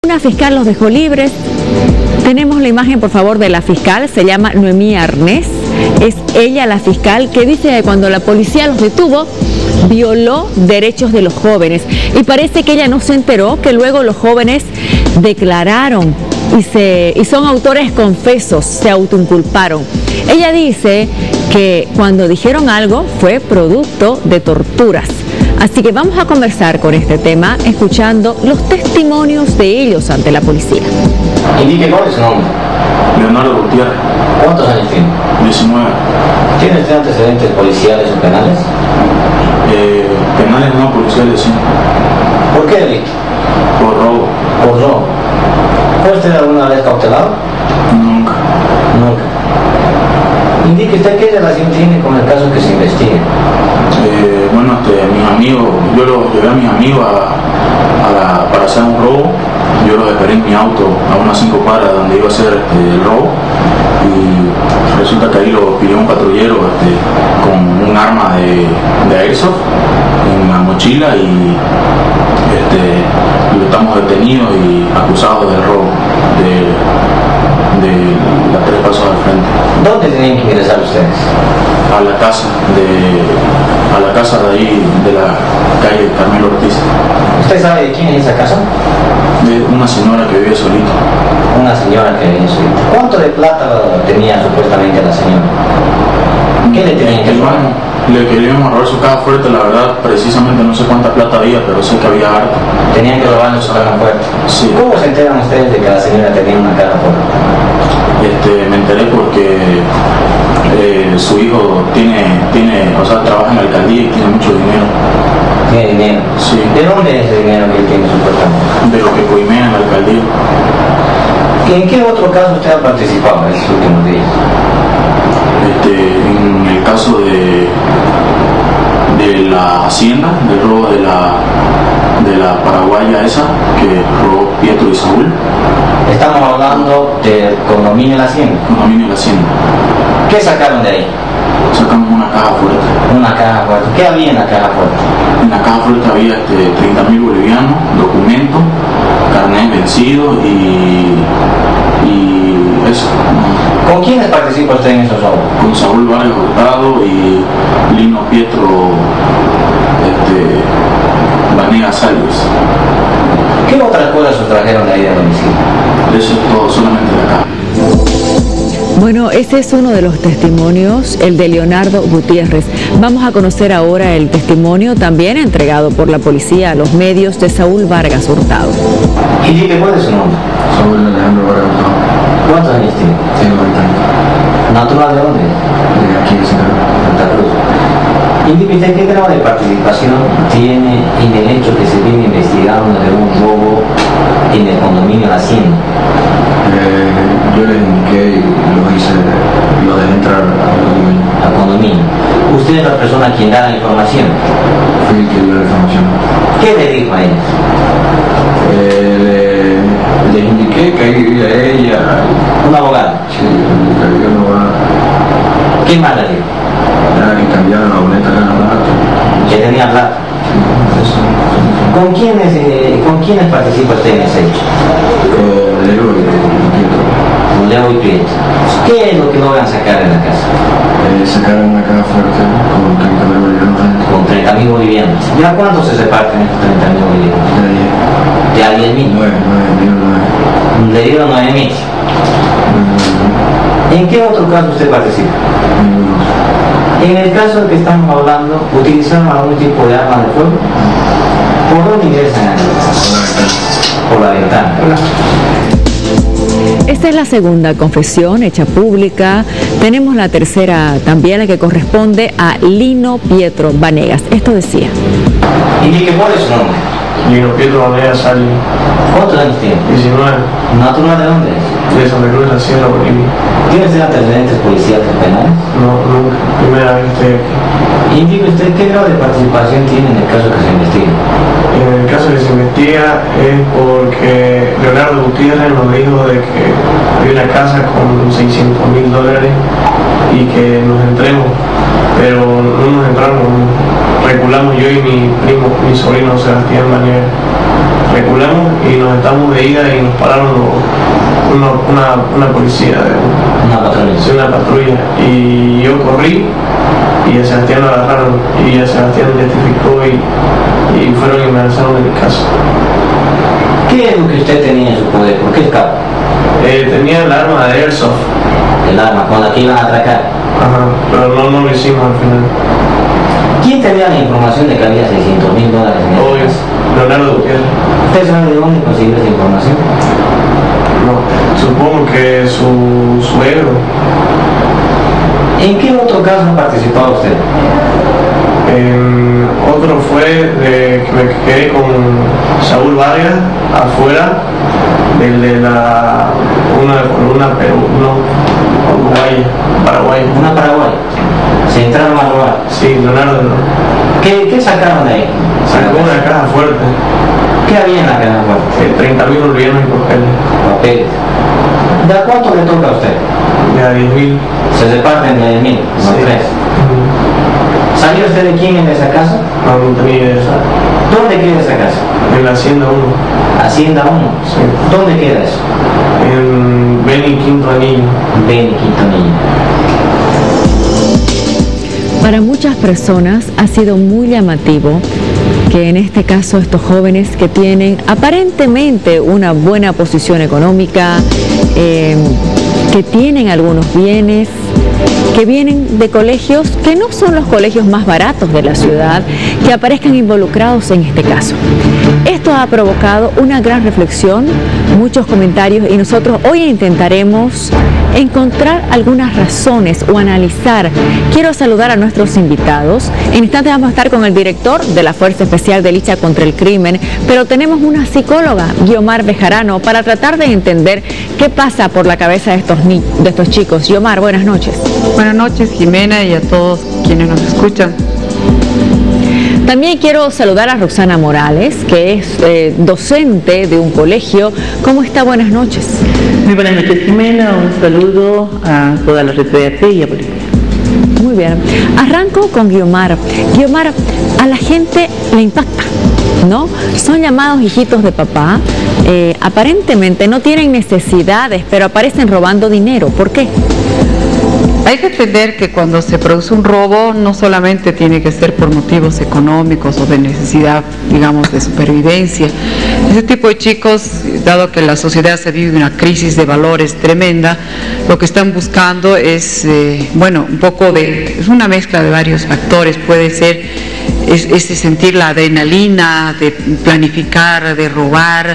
una fiscal los dejó libres. Tenemos la imagen, por favor, de la fiscal. Se llama Noemí Arnés. Es ella la fiscal que dice que cuando la policía los detuvo, violó derechos de los jóvenes. Y parece que ella no se enteró que luego los jóvenes declararon y son autores confesos, se autoinculparon. Ella dice que cuando dijeron algo fue producto de torturas. Así que vamos a conversar con este tema, escuchando los testimonios de ellos ante la policía. Indique cuál es su nombre. Leonardo Gutiérrez. ¿Cuántos años tiene? 19. ¿Tiene usted antecedentes policiales o penales? Penales no, policiales sí. ¿Por qué delito? Por robo. Por robo. ¿Fue usted alguna vez cautelado? Nunca. Nunca. Indique usted qué relación tiene con el caso que se investiga. Bueno, mis amigos, yo llevé a mis amigos para hacer un robo. Yo los esperé en mi auto a unas 5 cuadras donde iba a hacer el robo, y resulta que ahí lo pidió un patrullero con un arma de airsoft en la mochila, y estamos detenidos y acusados del robo de las 3 pasos al frente. ¿Dónde tenían que ingresar ustedes? A la casa de ahí, de la calle Carmelo Ortiz. ¿Usted sabe de quién es esa casa? De una señora que vive solita. Una señora que vive solita. ¿Cuánto de plata tenía supuestamente la señora? ¿Qué le tenían que robar? Le queríamos robar su caja fuerte, la verdad, precisamente no sé cuánta plata había, pero sé que había harto. Tenían que robarle su caja fuerte. Sí. ¿Cómo se enteran ustedes de que la señora tenía una caja fuerte? Me enteré porque su hijo trabaja en la alcaldía y tiene mucho dinero. ¿Tiene dinero? Sí. ¿De dónde es ese dinero que él tiene supuestamente? De lo que coimea en la alcaldía. ¿En qué otro caso usted ha participado en estos últimos días? En el caso de la hacienda, del robo de la paraguaya esa que robó Pietro y Saúl. Estamos hablando del condominio de la hacienda. Condominio de la hacienda. ¿Qué sacaron de ahí? Sacamos una caja fuerte. Una caja fuerte. ¿Qué había en la caja fuerte? En la caja fuerte había 30.000 bolivianos, documentos, carnet vencido y eso. ¿Con quiénes participa usted en esos robos? Con Saúl Vargas Hurtado y Lino Pietro Vanega Salves. ¿Qué otras cosas sustrajeron de ahí del domicilio? Eso es todo, solamente la caja. Bueno, ese es uno de los testimonios, el de Leonardo Gutiérrez. Vamos a conocer ahora el testimonio también entregado por la policía a los medios de Saúl Vargas Hurtado. ¿Y dime cuál es su nombre? Saúl Alejandro Vargas Hurtado. ¿Cuántos años tiene? Tengo 20 años. ¿Natural de dónde? De aquí de Santa Cruz. Indíqueme usted qué grado de participación tiene en el hecho que se viene investigando de un robo en el condominio de la hacienda. Yo les indiqué y lo dejé entrar al condominio. ¿Usted es la persona quien da la información? Fui el que dio la información. ¿Qué le dijo a ellos? Les indiqué que ahí vivía ella. ¿Un abogado? Sí, que había un abogado. ¿Qué más le dijo? Era que cambiaron la boleta acá en la plata. Que tenía plata. ¿Con quiénes participa usted en ese hecho? Con Leo y Pietro. Con Leo y Pietro. ¿Qué es lo que logran sacar en la casa? Sacaron una caja fuerte con 30.000 bolivianos. Con 30.000 bolivianos. ¿Ya cuánto se reparten estos 30.000 bolivianos? De 10. ¿De a 10.000? 9. Le dieron 9.000. ¿En qué otro caso usted participa? En el caso que estamos hablando, ¿utilizaron algún tipo de arma de fuego? ¿Por dónde ingresan a Por la ventana. Esta es la segunda confesión hecha pública. Tenemos la tercera también, la que corresponde a Lino Pietro Vanegas. Esto decía. Indique cuál es su nombre. Lino Pietro Vanega Salves. ¿Cuántos años tiene? 19. ¿Natural de dónde es? De Santa Cruz, la Sierra Bolivia. ¿Tiene usted antecedentes policiales penales? No, nunca. Primera vez que estoy aquí. Indique usted qué grado de participación tiene en el caso que se investiga. En el caso que se investiga es porque Leonardo Gutiérrez nos dijo de que había una casa con $600.000 y que nos entremos, pero no nos entramos, reculamos yo y mi primo, mi sobrino Sebastián Vanega. reculamos y nos estamos de ida y nos pararon una policía de una patrulla, y yo corrí y a Sebastián lo agarraron y a Sebastián testificó y fueron y me lanzaron de mi casa. ¿Qué es lo que usted tenía en su poder? ¿Por qué escapó? Tenía el arma de Airsoft. El arma, con la que iban a atracar. Ajá, pero no lo hicimos al final. ¿Quién tenía la información de que había $600.000 en el Obvio, Leonardo Gutiérrez. ¿Usted sabe de dónde consiguió esa información? No, supongo que su suegro. ¿En qué otro caso ha participado usted? Otro fue de que me quedé con Saúl Vargas afuera Paraguay. Una Paraguay. ¿Se entraron a robar? Sí, Leonardo. ¿Qué sacaron de ahí? Sacó una caja fuerte. ¿Qué había en la caja fuerte? 30.000 bolivianos en papeles. ¿De a cuánto le toca a usted? De a 10.000. ¿Se reparten de 10.000? No, sí. 3. ¿Sabía usted de quién en esa casa? No tenía idea. ¿Dónde queda esa casa? En la Hacienda 1. ¿Hacienda 1? Sí. ¿Dónde queda eso? En Beni Quinto Anillo. Beni Quinto Anillo. Para muchas personas ha sido muy llamativo que en este caso estos jóvenes que tienen aparentemente una buena posición económica, que tienen algunos bienes, que vienen de colegios que no son los colegios más baratos de la ciudad, que aparezcan involucrados en este caso. Esto ha provocado una gran reflexión, muchos comentarios, y nosotros hoy intentaremos encontrar algunas razones o analizar. Quiero saludar a nuestros invitados. En instantes vamos a estar con el director de la Fuerza Especial de Lucha contra el Crimen, pero tenemos una psicóloga, Guiomar Bejarano, para tratar de entender qué pasa por la cabeza de estos chicos. Guiomar, buenas noches. Buenas noches, Jimena, y a todos quienes nos escuchan. También quiero saludar a Roxana Morales, que es docente de un colegio. ¿Cómo está? Buenas noches. Muy buenas noches, Jimena. Un saludo a toda la red de y a Bolivia. Muy bien. Arranco con Guiomar. Guiomar, a la gente le impacta, ¿no? Son llamados hijitos de papá. Aparentemente no tienen necesidades, pero aparecen robando dinero. ¿Por qué? Hay que entender que cuando se produce un robo no solamente tiene que ser por motivos económicos o de necesidad, digamos, de supervivencia. Ese tipo de chicos, dado que la sociedad se vive una crisis de valores tremenda, lo que están buscando es, es una mezcla de varios factores. Puede ser ese sentir la adrenalina de planificar, de robar,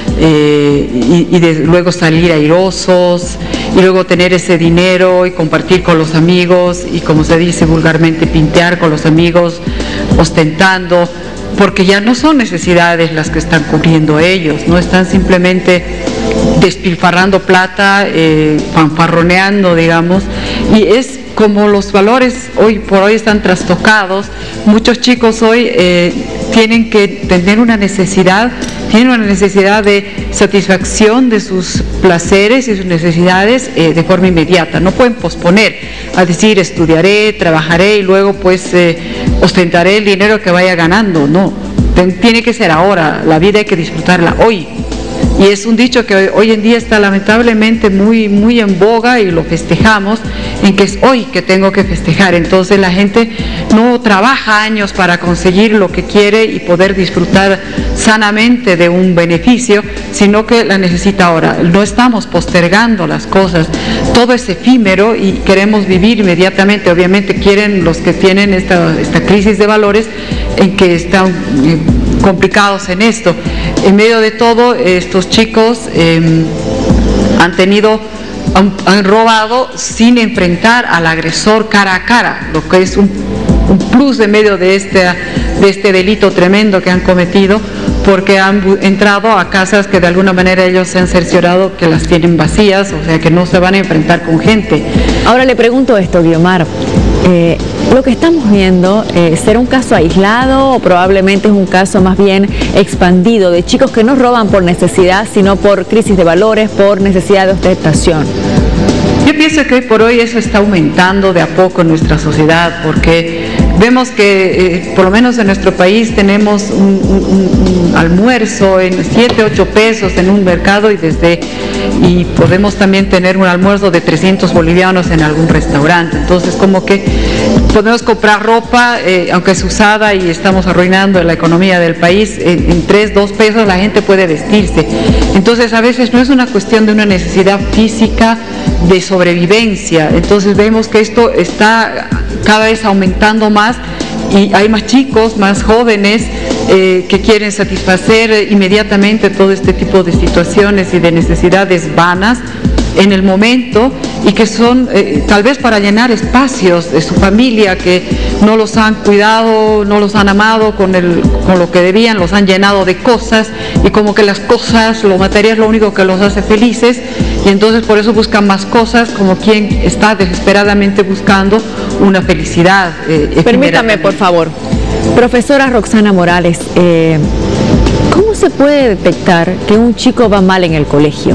y de luego salir airosos y luego tener ese dinero y compartir con los amigos y, como se dice vulgarmente, pintear con los amigos, ostentando, porque ya no son necesidades las que están cubriendo ellos, no están simplemente despilfarrando plata, fanfarroneando, digamos, y es como los valores hoy por hoy están trastocados. Muchos chicos hoy tienen que tener una necesidad, tienen una necesidad de satisfacción de sus placeres y sus necesidades de forma inmediata. No pueden posponer a decir estudiaré, trabajaré y luego pues ostentaré el dinero que vaya ganando. No, tiene que ser ahora, la vida hay que disfrutarla hoy. Y es un dicho que hoy en día está lamentablemente muy, muy en boga y lo festejamos, en que es hoy que tengo que festejar. Entonces la gente no trabaja años para conseguir lo que quiere y poder disfrutar sanamente de un beneficio, sino que la necesita ahora. No estamos postergando las cosas, todo es efímero y queremos vivir inmediatamente. Obviamente quieren los que tienen esta crisis de valores en que están complicados en esto. En medio de todo, estos chicos han robado sin enfrentar al agresor cara a cara, lo que es un plus en medio de este delito tremendo que han cometido, porque han entrado a casas que de alguna manera ellos se han cerciorado que las tienen vacías, o sea que no se van a enfrentar con gente. Ahora le pregunto esto, Guiomar. Lo que estamos viendo, ¿será un caso aislado o probablemente es un caso más bien expandido de chicos que no roban por necesidad, sino por crisis de valores, por necesidad de ostentación? Yo pienso que hoy por hoy eso está aumentando de a poco en nuestra sociedad, porque Vemos que por lo menos en nuestro país tenemos un almuerzo en 7, 8 pesos en un mercado y podemos también tener un almuerzo de 300 bolivianos en algún restaurante. Entonces como que podemos comprar ropa, aunque es usada y estamos arruinando la economía del país, en 3, 2 pesos la gente puede vestirse. Entonces a veces no es una cuestión de una necesidad física de sobrevivencia. Entonces vemos que esto está cada vez aumentando más y hay más chicos, más jóvenes que quieren satisfacer inmediatamente todo este tipo de situaciones y de necesidades vanas en el momento, y que son tal vez para llenar espacios de su familia que no los han cuidado, no los han amado con lo que debían, los han llenado de cosas, y como que las cosas, lo material es lo único que los hace felices, y entonces por eso buscan más cosas, como quien está desesperadamente buscando una felicidad. Permítame, por favor. Profesora Roxana Morales, ¿cómo se puede detectar que un chico va mal en el colegio?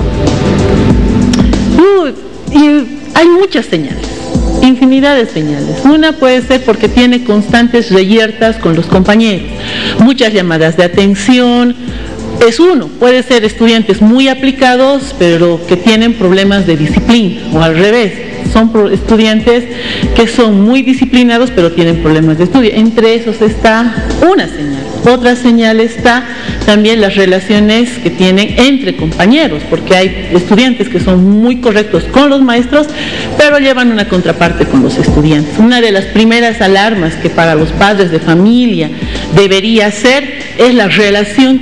Hay muchas señales, infinidad de señales. Una puede ser porque tiene constantes reyertas con los compañeros, muchas llamadas de atención. Es uno, puede ser estudiantes muy aplicados pero que tienen problemas de disciplina, o al revés, son estudiantes que son muy disciplinados pero tienen problemas de estudio. Entre esos está una señal. Otra señal está también las relaciones que tienen entre compañeros, porque hay estudiantes que son muy correctos con los maestros, pero llevan una contraparte con los estudiantes. Una de las primeras alarmas que para los padres de familia debería ser es la relación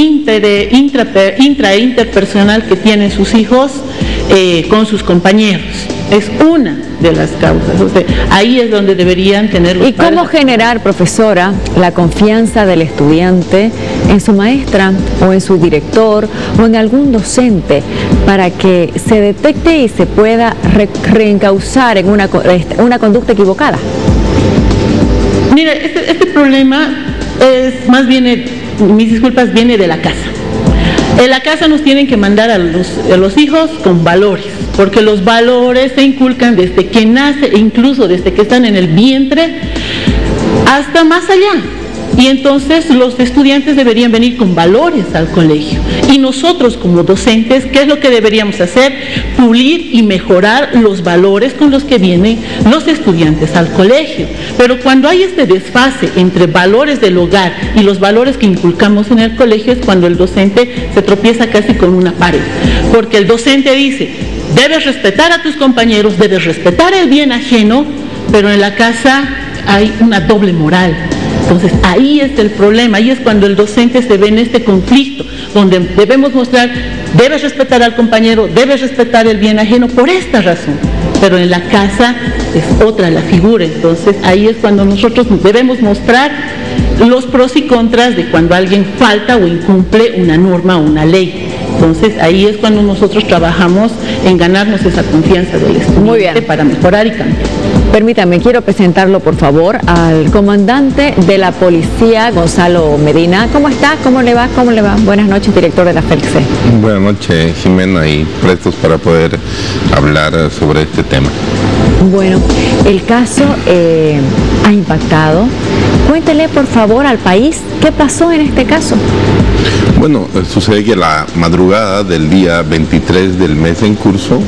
interpersonal que tienen sus hijos con sus compañeros. Es una de las causas. O sea, ahí es donde deberían tener los padres. ¿Y cómo generar, profesora, la confianza del estudiante en su maestra o en su director o en algún docente para que se detecte y se pueda reencauzar en una conducta equivocada? Mira, este problema es más bien, mis disculpas, viene de la casa. En la casa nos tienen que mandar a los hijos con valores, porque los valores se inculcan desde que nace e incluso desde que están en el vientre hasta más allá. Y entonces los estudiantes deberían venir con valores al colegio. Y nosotros como docentes, ¿qué es lo que deberíamos hacer? Pulir y mejorar los valores con los que vienen los estudiantes al colegio. Pero cuando hay este desfase entre valores del hogar y los valores que inculcamos en el colegio, es cuando el docente se tropieza casi con una pared. Porque el docente dice, debes respetar a tus compañeros, debes respetar el bien ajeno, pero en la casa hay una doble moral. Entonces ahí es el problema, ahí es cuando el docente se ve en este conflicto, donde debemos mostrar, debes respetar al compañero, debes respetar el bien ajeno por esta razón, pero en la casa es otra la figura. Entonces ahí es cuando nosotros debemos mostrar los pros y contras de cuando alguien falta o incumple una norma o una ley. Entonces ahí es cuando nosotros trabajamos en ganarnos esa confianza del estudiante para mejorar y cambiar. Permítame, quiero presentarlo por favor al comandante de la policía, Gonzalo Medina. ¿Cómo está? ¿Cómo le va? ¿Cómo le va? Buenas noches, director de la FELCSE. Buenas noches, Jimena, y prestos para poder hablar sobre este tema. Bueno, el caso ha impactado. Cuéntele por favor al país qué pasó en este caso. Bueno, sucede que la madrugada del día 23 del mes en curso,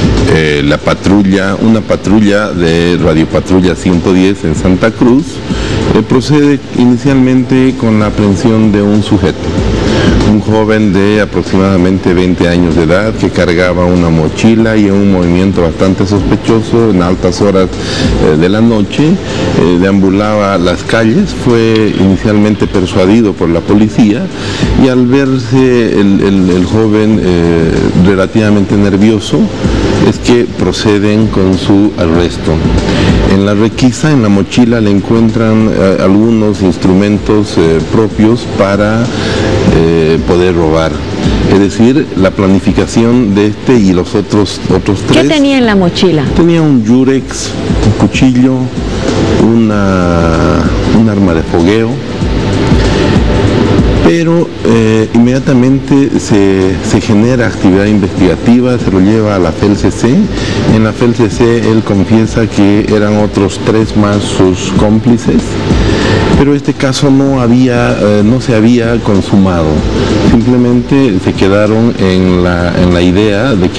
una patrulla de Radio Patrulla 110 en Santa Cruz procede inicialmente con la aprehensión de un sujeto, un joven de aproximadamente 20 años de edad que cargaba una mochila y en un movimiento bastante sospechoso en altas horas de la noche, deambulaba las calles. Fue inicialmente persuadido por la policía y al verse el joven relativamente nervioso es que proceden con su arresto. En la requisa, en la mochila, le encuentran algunos instrumentos propios para poder robar. Es decir, la planificación de este y los otros tres. ¿Qué tenía en la mochila? Tenía un yurex, un cuchillo, un arma de fogueo. Pero inmediatamente se genera actividad investigativa, se lo lleva a la FELCC. En la FELCC él confiesa que eran otros 3 más sus cómplices, pero este caso no se había consumado. Simplemente se quedaron en la idea de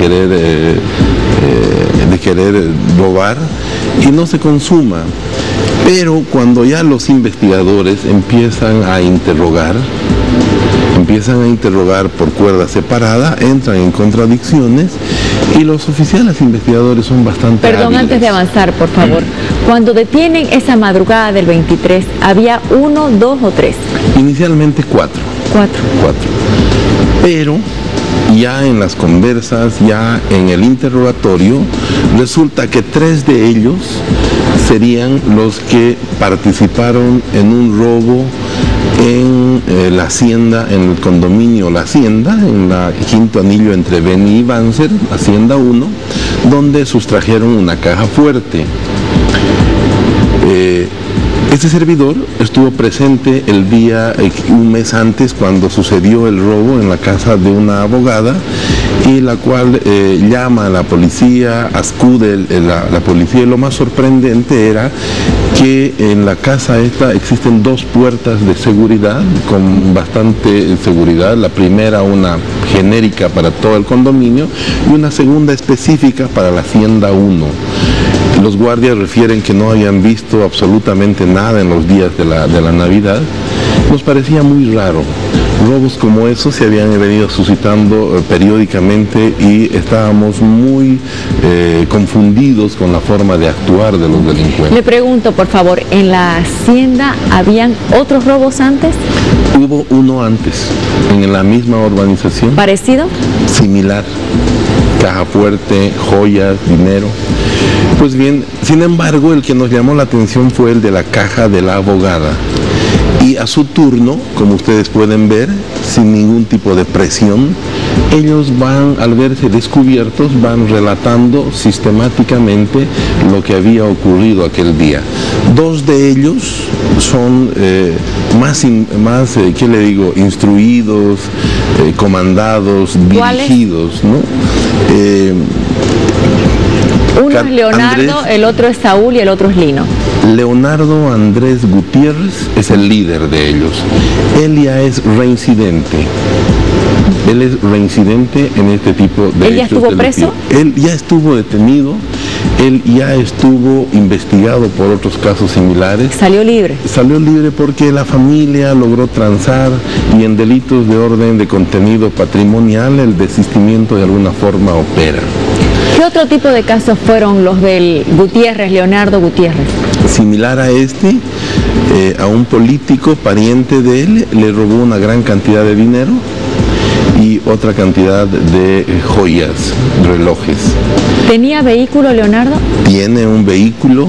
querer robar y no se consuma. Pero cuando ya los investigadores empiezan a interrogar por cuerda separada, entran en contradicciones y los oficiales investigadores son bastante hábiles. Antes de avanzar, por favor, cuando detienen esa madrugada del 23, ¿había 1, 2 o 3? Inicialmente 4. 4. Pero ya en las conversas, ya en el interrogatorio, resulta que 3 de ellos serían los que participaron en un robo en la hacienda, en el condominio La Hacienda, en la quinto anillo entre Beni y Banzer, Hacienda 1, donde sustrajeron una caja fuerte. Este servidor estuvo presente el día, un mes antes, cuando sucedió el robo en la casa de una abogada, y la cual llama a la policía, acude la policía, y lo más sorprendente era que en la casa esta existen 2 puertas de seguridad, con bastante seguridad. La primera, una genérica para todo el condominio, y una segunda específica para la Hacienda 1. Los guardias refieren que no habían visto absolutamente nada en los días de la Navidad. Nos parecía muy raro. Robos como esos se habían venido suscitando periódicamente y estábamos muy confundidos con la forma de actuar de los delincuentes. Le pregunto, por favor, ¿en la hacienda habían otros robos antes? Hubo uno antes, en la misma urbanización. ¿Parecido? Similar. Caja fuerte, joyas, dinero. Pues bien, sin embargo, el que nos llamó la atención fue el de la caja de la abogada. Y a su turno, como ustedes pueden ver, sin ningún tipo de presión, ellos van, al verse descubiertos, van relatando sistemáticamente lo que había ocurrido aquel día. 2 de ellos son más ¿qué le digo?, instruidos, comandados, dirigidos, ¿no? Uno es Leonardo, Andrés, el otro es Saúl y el otro es Lino. Leonardo Andrés Gutiérrez es el líder de ellos. Él ya es reincidente. Él es reincidente en este tipo de ¿Él ya estuvo preso? Él ya estuvo detenido, él ya estuvo investigado por otros casos similares. ¿Salió libre? Salió libre porque la familia logró transar, y en delitos de orden de contenido patrimonial el desistimiento de alguna forma opera. ¿Qué otro tipo de casos fueron los del Gutiérrez, Leonardo Gutiérrez? Similar a este, a un político pariente de él le robó una gran cantidad de dinero y otra cantidad de joyas, relojes. ¿Tenía vehículo Leonardo? Tiene un vehículo.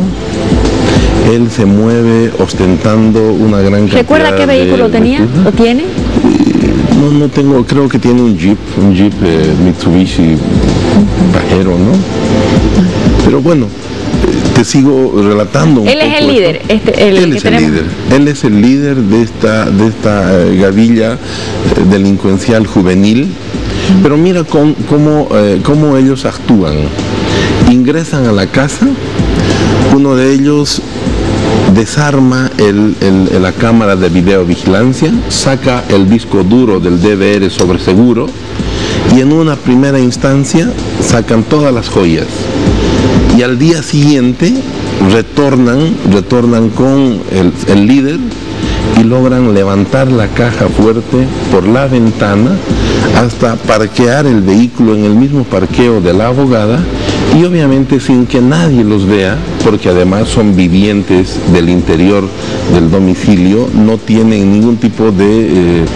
Él se mueve ostentando una gran cantidad. ¿Recuerda qué vehículo tenía o tiene? No tengo, creo que tiene un Jeep Mitsubishi Pajero, ¿no? Pero bueno, te sigo relatando un poco. Él es el líder, él es el líder. Él es el líder de esta gavilla delincuencial juvenil. Pero mira cómo ellos actúan. Ingresan a la casa, uno de ellos desarma la cámara de videovigilancia, saca el disco duro del DVR sobre seguro, y en una primera instancia sacan todas las joyas, y al día siguiente retornan con el líder y logran levantar la caja fuerte por la ventana hasta parquear el vehículo en el mismo parqueo de la abogada, y obviamente sin que nadie los vea, porque además son vivientes del interior del domicilio, no tienen ningún tipo de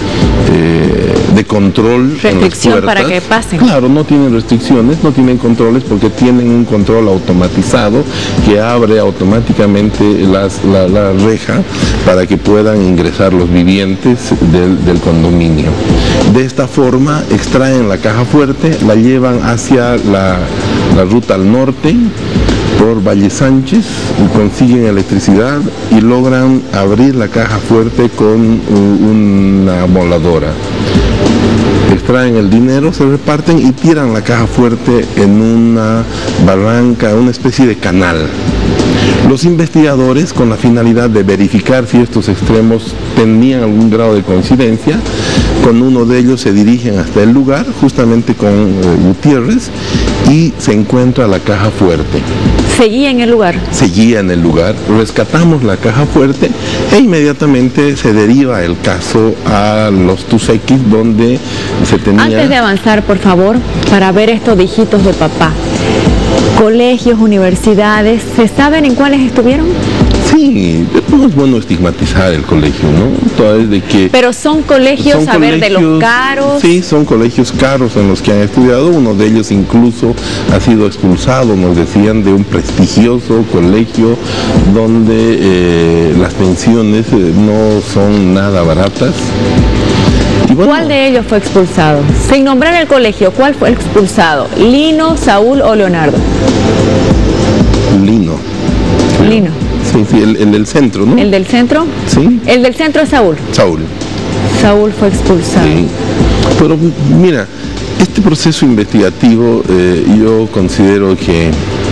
control. Restricción para que pasen. Claro, no tienen restricciones, no tienen controles, porque tienen un control automatizado que abre automáticamente la reja para que puedan ingresar los vivientes del condominio. De esta forma extraen la caja fuerte, la llevan hacia la ruta al norte, por Valle Sánchez, consiguen electricidad y logran abrir la caja fuerte con una moladora. Extraen el dinero, se reparten y tiran la caja fuerte en una barranca, una especie de canal. Los investigadores, con la finalidad de verificar si estos extremos tenían algún grado de coincidencia, con uno de ellos se dirigen hasta el lugar, justamente con Gutiérrez, y se encuentra la caja fuerte. ¿Seguía en el lugar? Seguía en el lugar, rescatamos la caja fuerte e inmediatamente se deriva el caso a los Tusequis, donde se tenía... Antes de avanzar, por favor, para ver estos dígitos de papá, colegios, universidades, ¿se saben en cuáles estuvieron? Sí, no es bueno estigmatizar el colegio, ¿no? Toda vez de que... Pero son colegios, a ver, de los caros. Sí, son colegios caros en los que han estudiado. Uno de ellos incluso ha sido expulsado, nos decían, de un prestigioso colegio donde las pensiones no son nada baratas. Bueno, ¿cuál de ellos fue expulsado? Sin nombrar el colegio, ¿cuál fue el expulsado? ¿Lino, Saúl o Leonardo? Lino. Lino. Sí, sí, el del centro, ¿no? ¿El del centro? Sí. El del centro es Saúl. Saúl. Saúl fue expulsado. Sí. Pero mira, este proceso investigativo yo considero que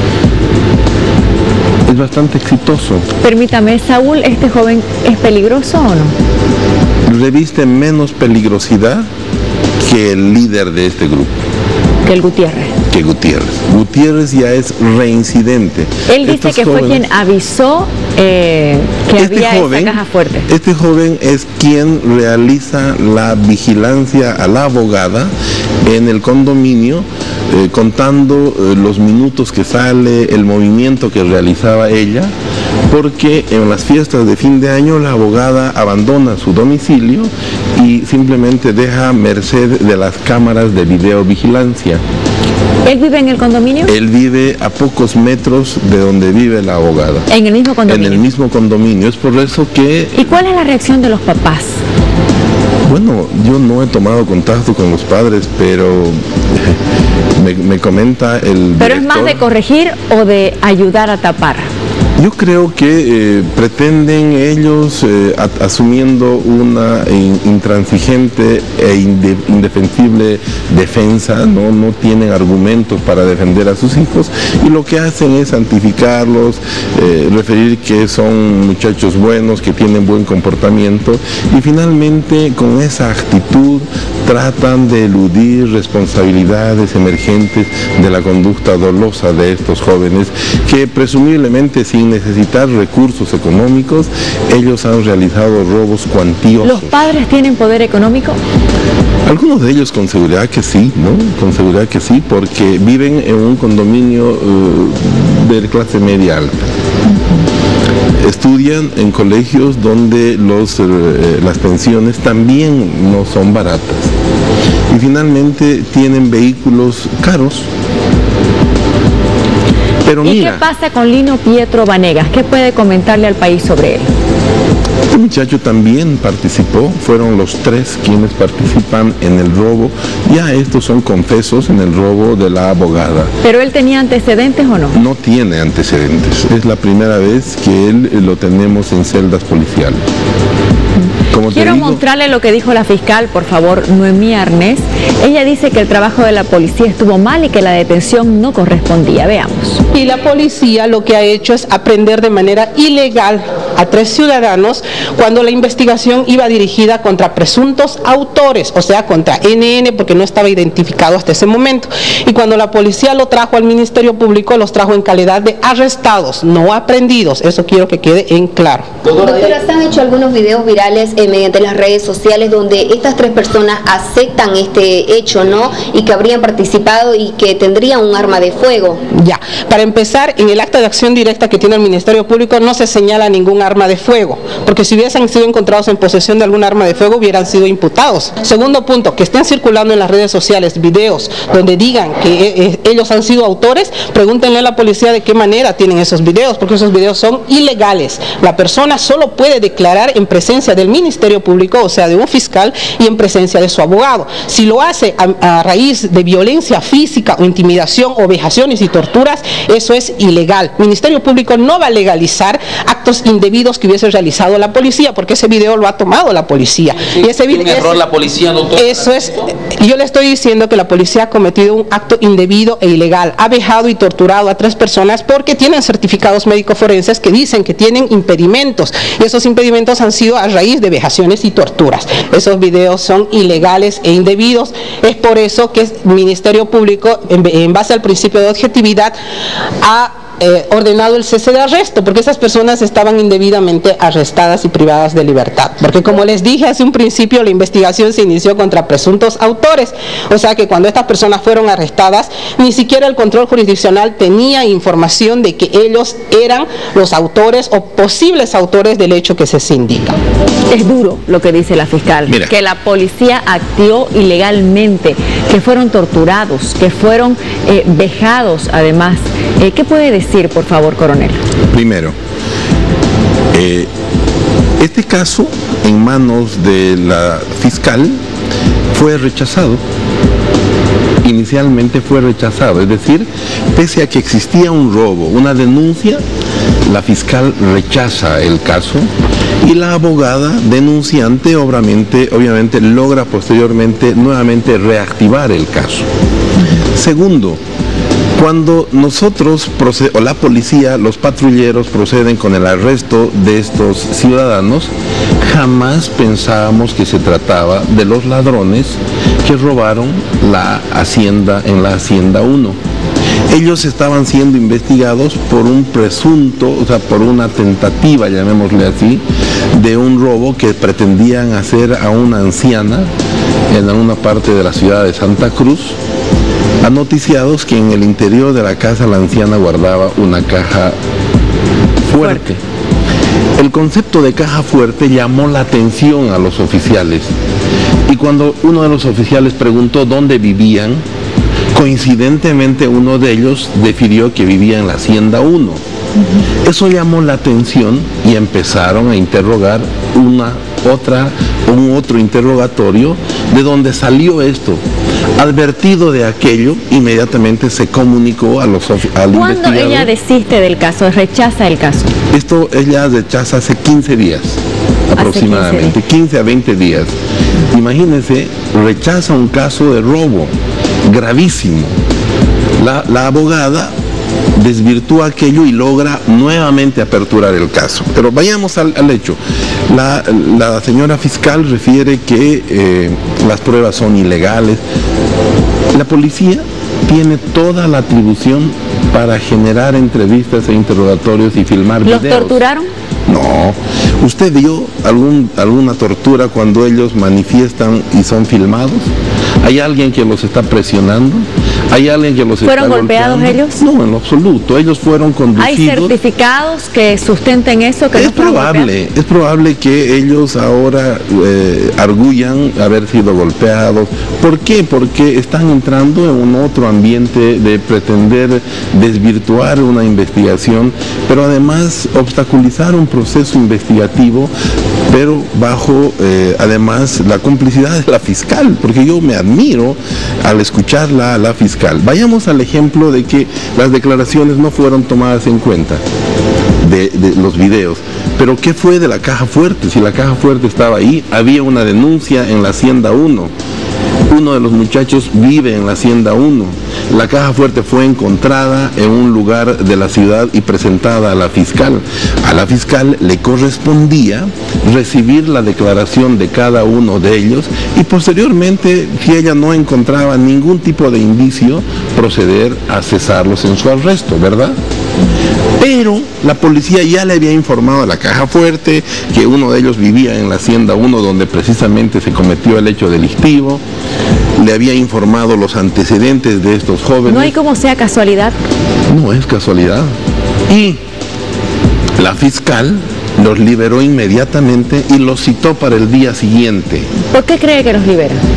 es bastante exitoso. Permítame, Saúl, ¿este joven es peligroso o no? Reviste menos peligrosidad que el líder de este grupo. Que el Gutiérrez. Que Gutiérrez. Gutiérrez ya es reincidente. Él dice que fue quien avisó que había esa caja fuerte. Este joven es quien realiza la vigilancia a la abogada en el condominio, contando los minutos que sale, el movimiento que realizaba ella, porque en las fiestas de fin de año la abogada abandona su domicilio y simplemente deja merced de las cámaras de videovigilancia. ¿Él vive en el condominio? Él vive a pocos metros de donde vive la abogada. ¿En el mismo condominio? En el mismo condominio. Es por eso que... ¿Y cuál es la reacción de los papás? Bueno, yo no he tomado contacto con los padres, pero me comenta el ¿Pero director. es más de corregir o de ayudar a tapar? Yo creo que pretenden ellos, asumiendo una intransigente e indefensible defensa, no tienen argumentos para defender a sus hijos, y lo que hacen es santificarlos, referir que son muchachos buenos, que tienen buen comportamiento, y finalmente con esa actitud tratan de eludir responsabilidades emergentes de la conducta dolosa de estos jóvenes, que presumiblemente sin necesitar recursos económicos, ellos han realizado robos cuantiosos. ¿Los padres tienen poder económico? Algunos de ellos con seguridad que sí, ¿no? Con seguridad que sí, porque viven en un condominio de clase media alta. Estudian en colegios donde las pensiones también no son baratas. Y finalmente tienen vehículos caros. Pero ¿Y mira, qué pasa con Lino Pietro Vanegas? ¿Qué puede comentarle al país sobre él? este muchacho también participó, fueron los tres quienes participan en el robo. Ya estos son confesos en el robo de la abogada. ¿Pero él tenía antecedentes o no? No tiene antecedentes, es la primera vez que él lo tenemos en celdas policiales. Como Quiero mostrarle lo que dijo la fiscal, por favor, Noemí Arnés. Ella dice que el trabajo de la policía estuvo mal y que la detención no correspondía. Veamos. Y la policía lo que ha hecho es aprender de manera ilegal a 3 ciudadanos cuando la investigación iba dirigida contra presuntos autores, o sea, contra NN, porque no estaba identificado hasta ese momento. Y cuando la policía lo trajo al Ministerio Público, los trajo en calidad de arrestados, no aprendidos. Eso quiero que quede en claro. Doctora, se han hecho algunos videos virales mediante las redes sociales donde estas 3 personas aceptan este hecho, ¿no? Y que habrían participado y que tendrían un arma de fuego. Ya, para empezar, en el acta de acción directa que tiene el Ministerio Público no se señala ningún arma de fuego, porque si hubiesen sido encontrados en posesión de algún arma de fuego hubieran sido imputados. Segundo punto, que estén circulando en las redes sociales videos donde digan que ellos han sido autores, pregúntenle a la policía de qué manera tienen esos videos, porque esos videos son ilegales. La persona solo puede declarar en presencia del Ministerio Público, o sea, de un fiscal, y en presencia de su abogado. Si lo hace a raíz de violencia física o intimidación o vejaciones y torturas, eso es ilegal. El Ministerio Público no va a legalizar actos indebidos que hubiese realizado la policía, porque ese video lo ha tomado la policía. Sí, y ese video, un error la policía, doctor. Eso es, yo le estoy diciendo que la policía ha cometido un acto indebido e ilegal, ha vejado y torturado a 3 personas porque tienen certificados médicos forenses que dicen que tienen impedimentos, y esos impedimentos han sido a raíz de vejaciones y torturas. Esos videos son ilegales e indebidos. Es por eso que el Ministerio Público, en base al principio de objetividad, ha ordenado el cese de arresto, porque esas personas estaban indebidamente arrestadas y privadas de libertad. Porque, como les dije hace un principio, la investigación se inició contra presuntos autores, o sea que cuando estas personas fueron arrestadas, ni siquiera el control jurisdiccional tenía información de que ellos eran los autores o posibles autores del hecho que se indica. Es duro lo que dice la fiscal. Mira, que la policía actuó ilegalmente, que fueron torturados, que fueron vejados además. ¿Qué puede decir, por favor, coronel? Primero, este caso en manos de la fiscal fue rechazado. Inicialmente fue rechazado, es decir, pese a que existía un robo, una denuncia, la fiscal rechaza el caso y la abogada denunciante obviamente logra posteriormente nuevamente reactivar el caso. Segundo, cuando nosotros, o la policía, los patrulleros proceden con el arresto de estos ciudadanos, jamás pensábamos que se trataba de los ladrones que robaron la hacienda en la Hacienda 1. Ellos estaban siendo investigados por un presunto, o sea, por una tentativa, llamémosle así, de un robo que pretendían hacer a una anciana en una parte de la ciudad de Santa Cruz. Han noticiado que en el interior de la casa la anciana guardaba una caja fuerte. El concepto de caja fuerte llamó la atención a los oficiales, y cuando uno de los oficiales preguntó dónde vivían, coincidentemente uno de ellos refirió que vivía en la Hacienda 1. Eso llamó la atención y empezaron a interrogar un otro interrogatorio de donde salió esto. Advertido de aquello, inmediatamente se comunicó al investigador. ¿Cuándo ella desiste del caso, rechaza el caso? Esto ella rechaza hace 15 días aproximadamente, 15 a 20 días. Imagínense, rechaza un caso de robo gravísimo. La abogada desvirtúa aquello y logra nuevamente aperturar el caso. Pero vayamos al hecho. La señora fiscal refiere que las pruebas son ilegales. La policía tiene toda la atribución para generar entrevistas e interrogatorios y filmar videos. ¿Los torturaron? No. ¿Usted vio alguna tortura cuando ellos manifiestan y son filmados? ¿Hay alguien que los está presionando? ¿Hay alguien que los está golpeando? ¿Fueron golpeados ellos? No, en lo absoluto. Ellos fueron conducidos. ¿Hay certificados que sustenten eso? Que es probable que ellos ahora arguyan haber sido golpeados. ¿Por qué? Porque están entrando en un otro ambiente de pretender desvirtuar una investigación, pero además obstaculizar un proceso investigativo, pero bajo además la complicidad de la fiscal, porque yo me admiro al escucharla a la fiscal. Vayamos al ejemplo de que las declaraciones no fueron tomadas en cuenta de los videos. Pero ¿qué fue de la caja fuerte? Si la caja fuerte estaba ahí, había una denuncia en la Hacienda 1. Uno de los muchachos vive en la Hacienda 1. La caja fuerte fue encontrada en un lugar de la ciudad y presentada a la fiscal. A la fiscal le correspondía recibir la declaración de cada uno de ellos y posteriormente, si ella no encontraba ningún tipo de indicio, proceder a cesarlos en su arresto, ¿verdad? Pero la policía ya le había informado a la caja fuerte que uno de ellos vivía en la Hacienda 1, donde precisamente se cometió el hecho delictivo. Le había informado los antecedentes de estos jóvenes. ¿No hay como sea casualidad? No es casualidad. Y la fiscal los liberó inmediatamente y los citó para el día siguiente. ¿Por qué cree que los libera?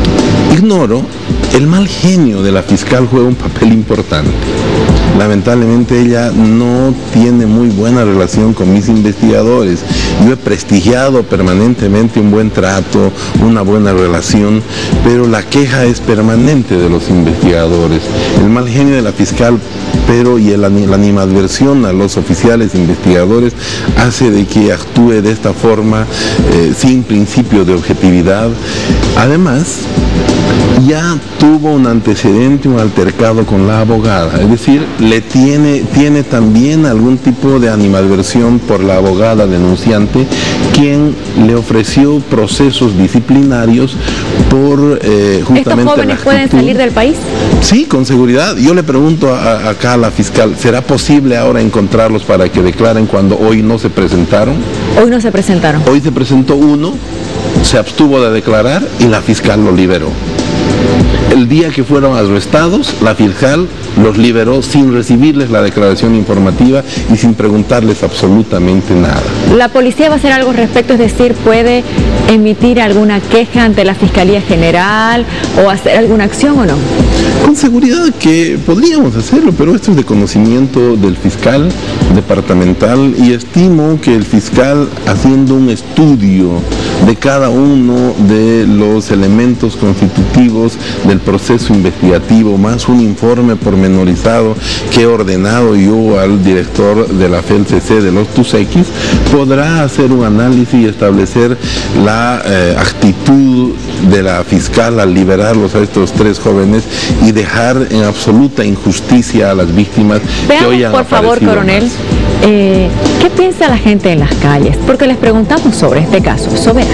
Ignoro, el mal genio de la fiscal juega un papel importante. Lamentablemente ella no tiene muy buena relación con mis investigadores. Yo he prestigiado permanentemente un buen trato, una buena relación, pero la queja es permanente de los investigadores. El mal genio de la fiscal, pero y la animadversión a los oficiales investigadores hace de que actúe de esta forma sin principio de objetividad. Además, ya tuvo un antecedente, un altercado con la abogada, es decir, tiene también algún tipo de animadversión por la abogada denunciante, quien le ofreció procesos disciplinarios por justamente ¿Estos jóvenes pueden salir del país? Sí, con seguridad. Yo le pregunto acá a la fiscal, ¿será posible ahora encontrarlos para que declaren cuando hoy no se presentaron? Hoy no se presentaron. Hoy se presentó uno, se abstuvo de declarar y la fiscal lo liberó. El día que fueron arrestados, la fiscal los liberó sin recibirles la declaración informativa y sin preguntarles absolutamente nada. ¿La policía va a hacer algo al respecto? Es decir, ¿puede emitir alguna queja ante la Fiscalía General o hacer alguna acción o no? Con seguridad que podríamos hacerlo, pero esto es de conocimiento del fiscal departamental y estimo que el fiscal, haciendo un estudio de cada uno de los elementos constitutivos del proceso investigativo, más un informe pormenorizado que he ordenado yo al director de la FELCC de los TUSX, podrá hacer un análisis y establecer la actitud de la fiscal al liberarlos a estos tres jóvenes y dejar en absoluta injusticia a las víctimas. Veamos, que hoy han por favor, coronel, ¿qué piensa la gente en las calles? Porque les preguntamos sobre este caso. Soberano.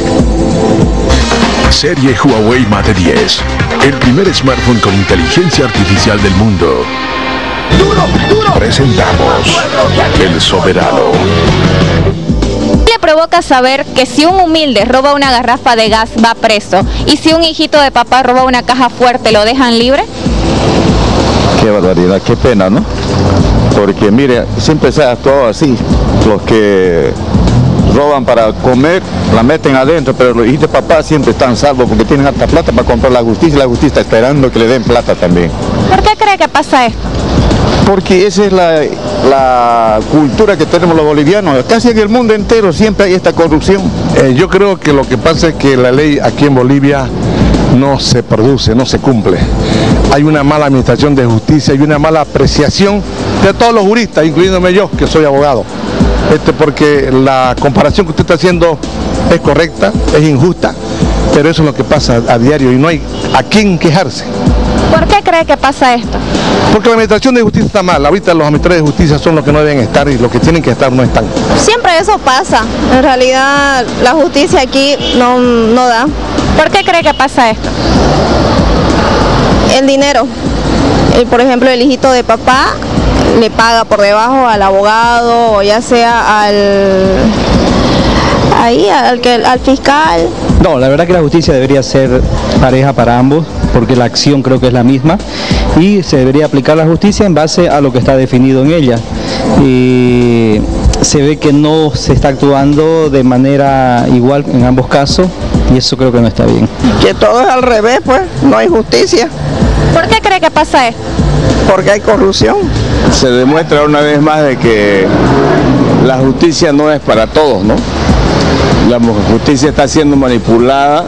Serie Huawei Mate 10, el primer smartphone con inteligencia artificial del mundo. Presentamos El Soberano. Le provoca saber que si un humilde roba una garrafa de gas va preso y si un hijito de papá roba una caja fuerte lo dejan libre. Qué barbaridad, qué pena, ¿no? Porque mire, siempre se ha actuado así. Los que roban para comer, la meten adentro, pero los hijos de papá siempre están salvos porque tienen harta plata para comprar la justicia y la justicia está esperando que le den plata también. ¿Por qué cree que pasa esto? Porque esa es la cultura que tenemos los bolivianos. Casi en el mundo entero siempre hay esta corrupción. Yo creo que lo que pasa es que la ley aquí en Bolivia no se produce, no se cumple. Hay una mala administración de justicia y una mala apreciación de todos los juristas, incluyéndome yo, que soy abogado. Porque la comparación que usted está haciendo es correcta, es injusta, pero eso es lo que pasa a diario y no hay a quién quejarse. ¿Por qué cree que pasa esto? Porque la administración de justicia está mal. Ahorita los administradores de justicia son los que no deben estar y los que tienen que estar no están. Siempre eso pasa. En realidad la justicia aquí no da. ¿Por qué cree que pasa esto? El dinero. Por ejemplo, el hijito de papá le paga por debajo al abogado o ya sea al fiscal. No, la verdad que la justicia debería ser pareja para ambos, porque la acción creo que es la misma y se debería aplicar la justicia en base a lo que está definido en ella. Y se ve que no se está actuando de manera igual en ambos casos y eso creo que no está bien. Que todo es al revés, pues, no hay justicia. ¿Por qué cree que pasa esto? Porque hay corrupción. Se demuestra una vez más de que la justicia no es para todos, ¿no? La justicia está siendo manipulada,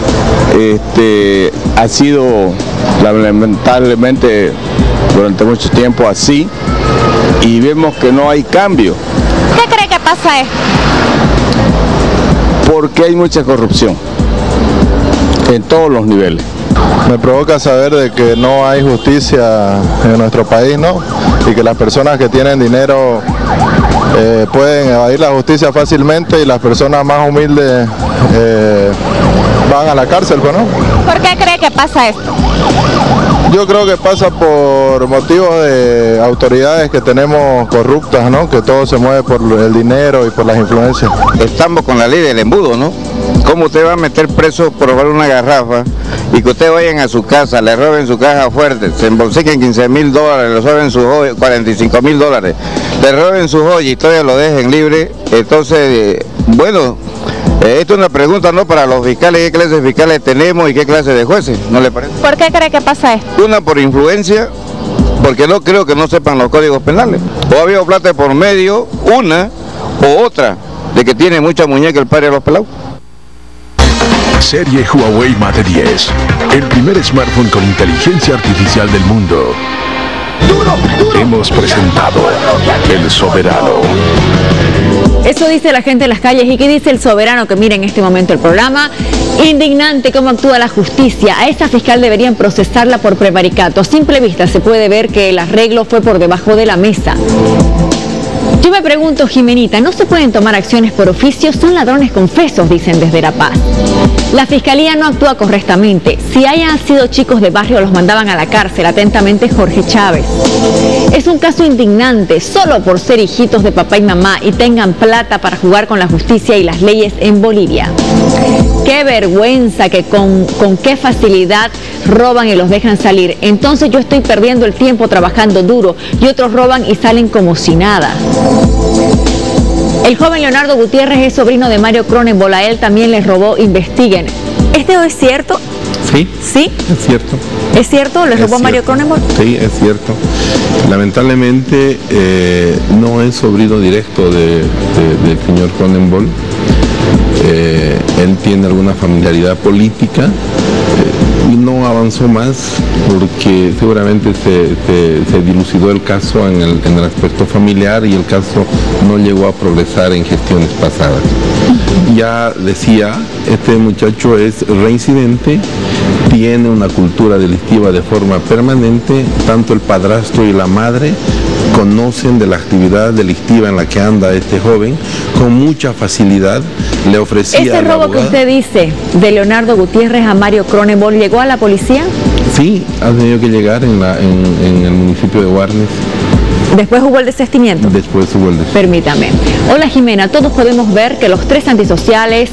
ha sido lamentablemente durante mucho tiempo así y vemos que no hay cambio. ¿Qué cree que pasa esto? Porque hay mucha corrupción en todos los niveles. Me provoca saber de que no hay justicia en nuestro país, ¿no? Y que las personas que tienen dinero pueden evadir la justicia fácilmente y las personas más humildes van a la cárcel, ¿no? ¿Por qué cree que pasa esto? Yo creo que pasa por motivos de autoridades que tenemos corruptas, ¿no? Que todo se mueve por el dinero y por las influencias. Estamos con la ley del embudo, ¿no? ¿Cómo usted va a meter preso por robar una garrafa y que ustedes vayan a su casa, le roben su caja fuerte, se embolsiquen $15,000, le roben sus joyas, $45,000, le roben sus joyas y todavía lo dejen libre? Entonces, bueno, Esto es una pregunta, ¿no?, para los fiscales, qué clase de fiscales tenemos y qué clase de jueces, ¿no le parece? ¿Por qué cree que pasa esto? Una, por influencia, porque no creo que no sepan los códigos penales. O ha habido plata por medio, una o otra, de que tiene mucha muñeca el padre de los pelados. Serie Huawei Mate 10, el primer smartphone con inteligencia artificial del mundo. Hemos presentado El Soberano. Eso dice la gente en las calles. ¿Y qué dice el soberano que mira en este momento el programa? Indignante cómo actúa la justicia. A esta fiscal deberían procesarla por prevaricato. A simple vista se puede ver que el arreglo fue por debajo de la mesa. Yo me pregunto, Jimenita, ¿no se pueden tomar acciones por oficio? Son ladrones confesos, dicen desde La Paz. La fiscalía no actúa correctamente. Si hayan sido chicos de barrio, los mandaban a la cárcel. Atentamente, Jorge Chávez. Es un caso indignante, solo por ser hijitos de papá y mamá y tengan plata para jugar con la justicia y las leyes en Bolivia. Qué vergüenza que con qué facilidad roban y los dejan salir. Entonces yo estoy perdiendo el tiempo trabajando duro y otros roban y salen como si nada. El joven Leonardo Gutiérrez es sobrino de Mario Cronenbol. A él también les robó. Investiguen. ¿Esto es cierto? Sí. ¿Sí? Es cierto. ¿Es cierto? ¿Les robó Mario Cronenbol? Sí, es cierto. Lamentablemente no es sobrino directo del señor Cronenbol. Él tiene alguna familiaridad política y no avanzó más porque seguramente se dilucidó el caso en el aspecto familiar y el caso no llegó a progresar en gestiones pasadas. Ya decía, este muchacho es reincidente, tiene una cultura delictiva de forma permanente, tanto el padrastro y la madre conocen de la actividad delictiva en la que anda este joven, con mucha facilidad le ofrecía... ¿Ese robo que usted dice de Leonardo Gutiérrez a Mario Cronenbol llegó a la policía? Sí, ha tenido que llegar en el municipio de Guarnes. ¿Después hubo el desistimiento? Después hubo el desistimiento. Permítame. Hola Jimena, todos podemos ver que los tres antisociales,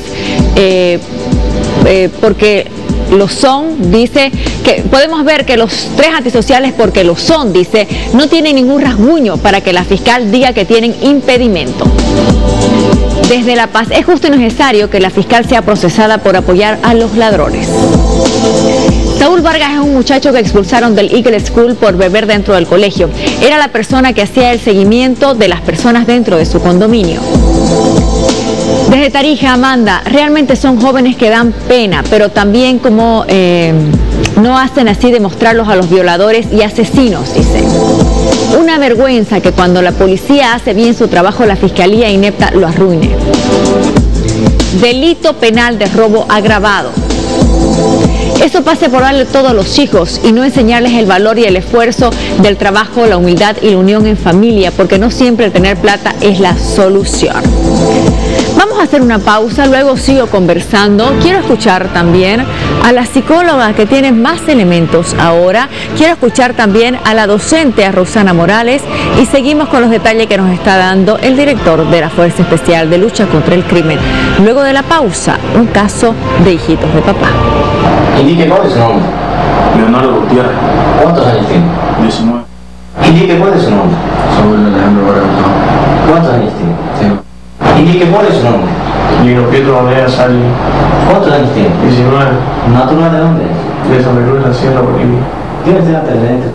porque lo son, dice, que podemos ver que los tres antisociales, porque lo son, dice, no tienen ningún rasguño para que la fiscal diga que tienen impedimento. Desde La Paz, es justo y necesario que la fiscal sea procesada por apoyar a los ladrones. Saúl Vargas es un muchacho que expulsaron del Eagle School por beber dentro del colegio. Era la persona que hacía el seguimiento de las personas dentro de su condominio. Desde Tarija, Amanda, realmente son jóvenes que dan pena, pero también como no hacen así de mostrarlos a los violadores y asesinos, dice. Una vergüenza que cuando la policía hace bien su trabajo, la fiscalía inepta lo arruine. Delito penal de robo agravado. Eso pasa por darle todo a los hijos y no enseñarles el valor y el esfuerzo del trabajo, la humildad y la unión en familia, porque no siempre el tener plata es la solución. Vamos a hacer una pausa, luego sigo conversando. Quiero escuchar también a la psicóloga que tiene más elementos ahora. Quiero escuchar también a la docente, a Roxana Morales, y seguimos con los detalles que nos está dando el director de la Fuerza Especial de Lucha contra el Crimen. Luego de la pausa, un caso de hijitos de papá. Indique cuál es su nombre. Leonardo Gutiérrez. ¿Cuántos años tiene? 19. Indique cuál es su nombre. Saúl Alejandro Vargas. ¿Cuántos años tiene? Indique cuál es su nombre. Lino Pietro Vanega Sali. ¿Cuántos años tiene? 19. ¿Natural de dónde? De Santa Cruz de la Sierra, Bolivia. ¿Tiene usted antecedentes?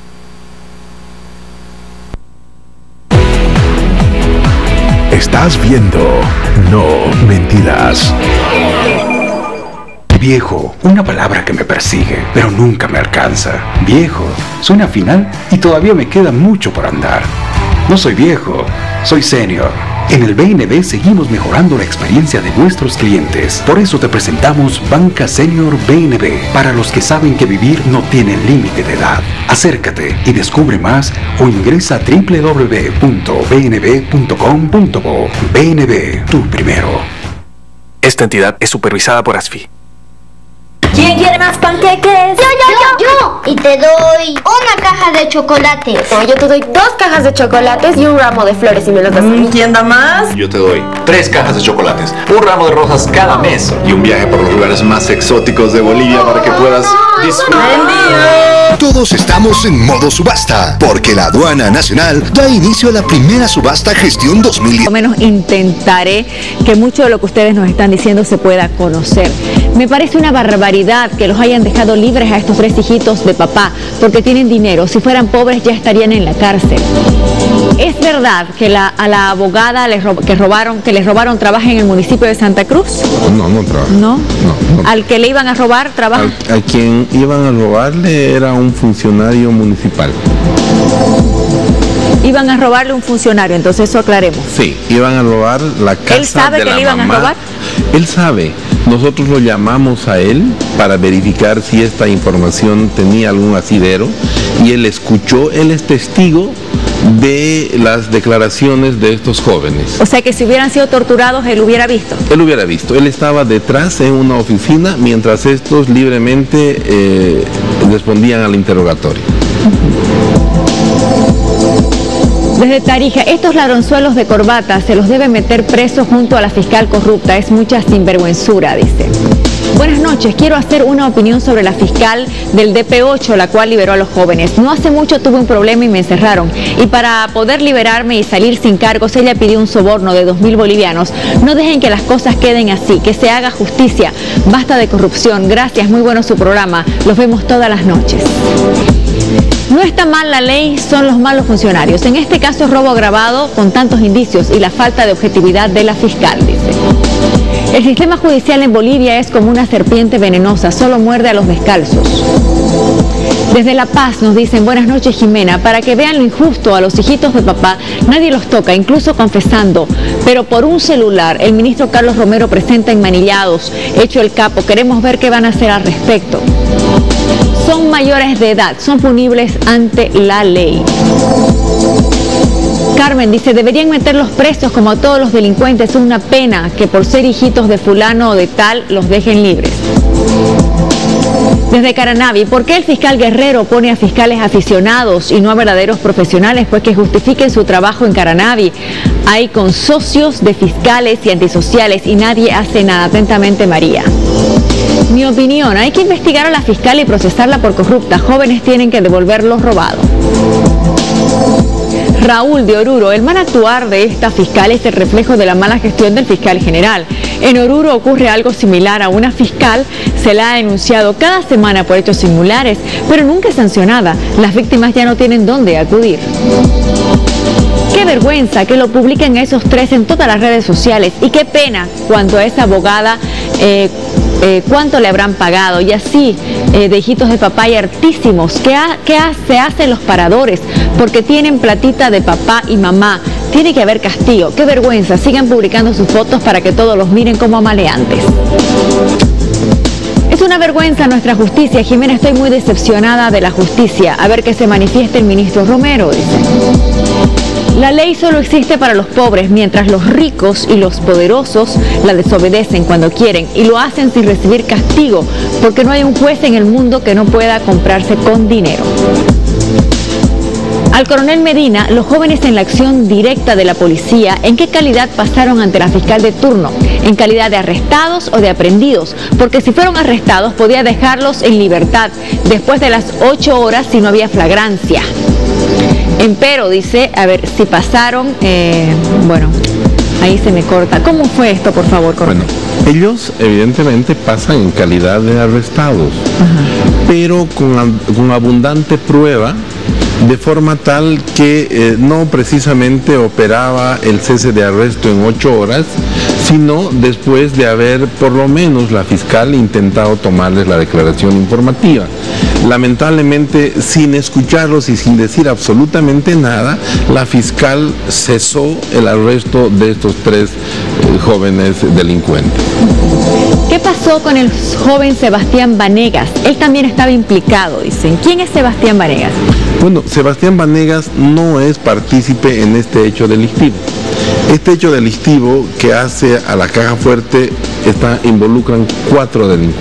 Estás viendo No Mentiras. Viejo, una palabra que me persigue, pero nunca me alcanza. Viejo, suena final y todavía me queda mucho por andar. No soy viejo, soy senior. En el BNB seguimos mejorando la experiencia de nuestros clientes. Por eso te presentamos Banca Senior BNB, para los que saben que vivir no tiene límite de edad. Acércate y descubre más o ingresa a www.bnb.com.bo. BNB, tú primero. Esta entidad es supervisada por ASFI. ¿Quién quiere más panqueques? Yo. Y te doy una caja de chocolates. No, yo te doy 2 cajas de chocolates y un ramo de flores si me los das a mí. ¿Quién da más? Yo te doy 3 cajas de chocolates, un ramo de rosas cada mes y un viaje por los lugares más exóticos de Bolivia para que puedas disfrutar. Todos estamos en modo subasta, porque la Aduana Nacional da inicio a la primera subasta gestión 2010. Por lo menos intentaré que mucho de lo que ustedes nos están diciendo se pueda conocer. Me parece una barbaridad que los hayan dejado libres a estos 3 hijitos de papá, porque tienen dinero. Si fueran pobres ya estarían en la cárcel. ¿Es verdad que a la abogada que les robaron trabaja en el municipio de Santa Cruz? No, no trabaja. ¿No? No. ¿Al que le iban a robar trabaja? A quien iban a robarle era un funcionario municipal. Iban a robarle un funcionario, entonces eso aclaremos. Sí, iban a robar la casa de la mamá. ¿Él sabe que le iban a robar? Él sabe. Nosotros lo llamamos a él para verificar si esta información tenía algún asidero y él escuchó, él es testigo de las declaraciones de estos jóvenes. O sea que si hubieran sido torturados, él hubiera visto. Él hubiera visto. Él estaba detrás en una oficina mientras estos libremente respondían al interrogatorio. Desde Tarija, estos ladronzuelos de corbata se los debe meter presos junto a la fiscal corrupta. Es mucha sinvergüenzura, dice. Buenas noches, quiero hacer una opinión sobre la fiscal del DP8, la cual liberó a los jóvenes. No hace mucho tuve un problema y me encerraron. Y para poder liberarme y salir sin cargos, ella pidió un soborno de 2.000 bolivianos. No dejen que las cosas queden así, que se haga justicia. Basta de corrupción. Gracias, muy bueno su programa. Los vemos todas las noches. No está mal la ley, son los malos funcionarios. En este caso, robo agravado con tantos indicios y la falta de objetividad de la fiscal, dice. El sistema judicial en Bolivia es como una serpiente venenosa, solo muerde a los descalzos. Desde La Paz nos dicen, buenas noches Jimena, para que vean lo injusto a los hijitos de papá, nadie los toca, incluso confesando, pero por un celular el ministro Carlos Romero presenta enmanillados, hecho el capo, queremos ver qué van a hacer al respecto. Son mayores de edad, son punibles ante la ley. Carmen dice, deberían meterlos presos como a todos los delincuentes, es una pena que por ser hijitos de fulano o de tal los dejen libres. Desde Caranavi, ¿por qué el fiscal Guerrero pone a fiscales aficionados y no a verdaderos profesionales? Pues que justifiquen su trabajo en Caranavi. Hay consocios de fiscales y antisociales y nadie hace nada. Atentamente, María. Mi opinión, hay que investigar a la fiscal y procesarla por corrupta. Jóvenes tienen que devolver lo robado. Raúl de Oruro, el mal actuar de esta fiscal es el reflejo de la mala gestión del fiscal general. En Oruro ocurre algo similar. A una fiscal se la ha denunciado cada semana por hechos similares, pero nunca es sancionada. Las víctimas ya no tienen dónde acudir. Qué vergüenza que lo publiquen esos 3 en todas las redes sociales y qué pena cuando a esa abogada cuánto le habrán pagado y así de hijitos de papá y hartísimos. ¿Qué se hacen los paradores? Porque tienen platita de papá y mamá. Tiene que haber castigo. Qué vergüenza. Sigan publicando sus fotos para que todos los miren como maleantes. Es una vergüenza nuestra justicia. Jimena, estoy muy decepcionada de la justicia. A ver que se manifieste el ministro Romero, dice. La ley solo existe para los pobres, mientras los ricos y los poderosos la desobedecen cuando quieren y lo hacen sin recibir castigo, porque no hay un juez en el mundo que no pueda comprarse con dinero. Al coronel Medina, los jóvenes en la acción directa de la policía, ¿en qué calidad pasaron ante la fiscal de turno? ¿En calidad de arrestados o de aprehendidos? Porque si fueron arrestados podía dejarlos en libertad después de las 8 horas si no había flagrancia. Empero dice, a ver, si pasaron, bueno, ahí se me corta. ¿Cómo fue esto, por favor, coronel? Bueno, ellos evidentemente pasan en calidad de arrestados, pero con abundante prueba, de forma tal que no precisamente operaba el cese de arresto en 8 horas, sino después de haber por lo menos la fiscal intentado tomarles la declaración informativa. Lamentablemente, sin escucharlos y sin decir absolutamente nada, la fiscal cesó el arresto de estos 3 jóvenes delincuentes. ¿Qué pasó con el joven Sebastián Vanegas? Él también estaba implicado, dicen. ¿Quién es Sebastián Vanegas? Bueno, Sebastián Vanegas no es partícipe en este hecho delictivo. Este hecho delictivo que hace a la Caja Fuerte involucran 4 delincuentes.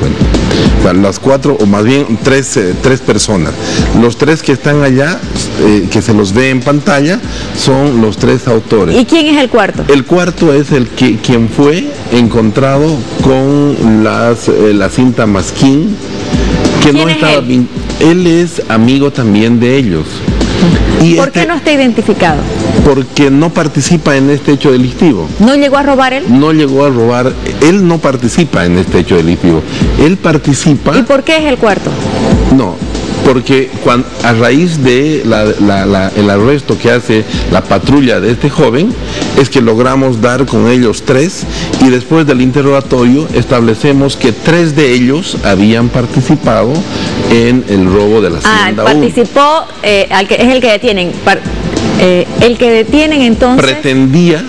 O sea, las 4, o más bien tres personas. Los 3 que están allá, que se los ve en pantalla, son los 3 autores. ¿Y quién es el cuarto? El cuarto es quien fue encontrado con la cinta masquín, que no estaba bien. Él es amigo también de ellos. Y ¿Por qué no está identificado? Porque no participa en este hecho delictivo. ¿No llegó a robar él? No llegó a robar, él no participa en este hecho delictivo. Él participa... ¿Y por qué es el cuarto? No, porque a raíz de el arresto que hace la patrulla de este joven, es que logramos dar con ellos 3, y después del interrogatorio establecemos que 3 de ellos habían participado en el robo de la hacienda. Participó, es el que detienen. El que detienen entonces... Pretendía...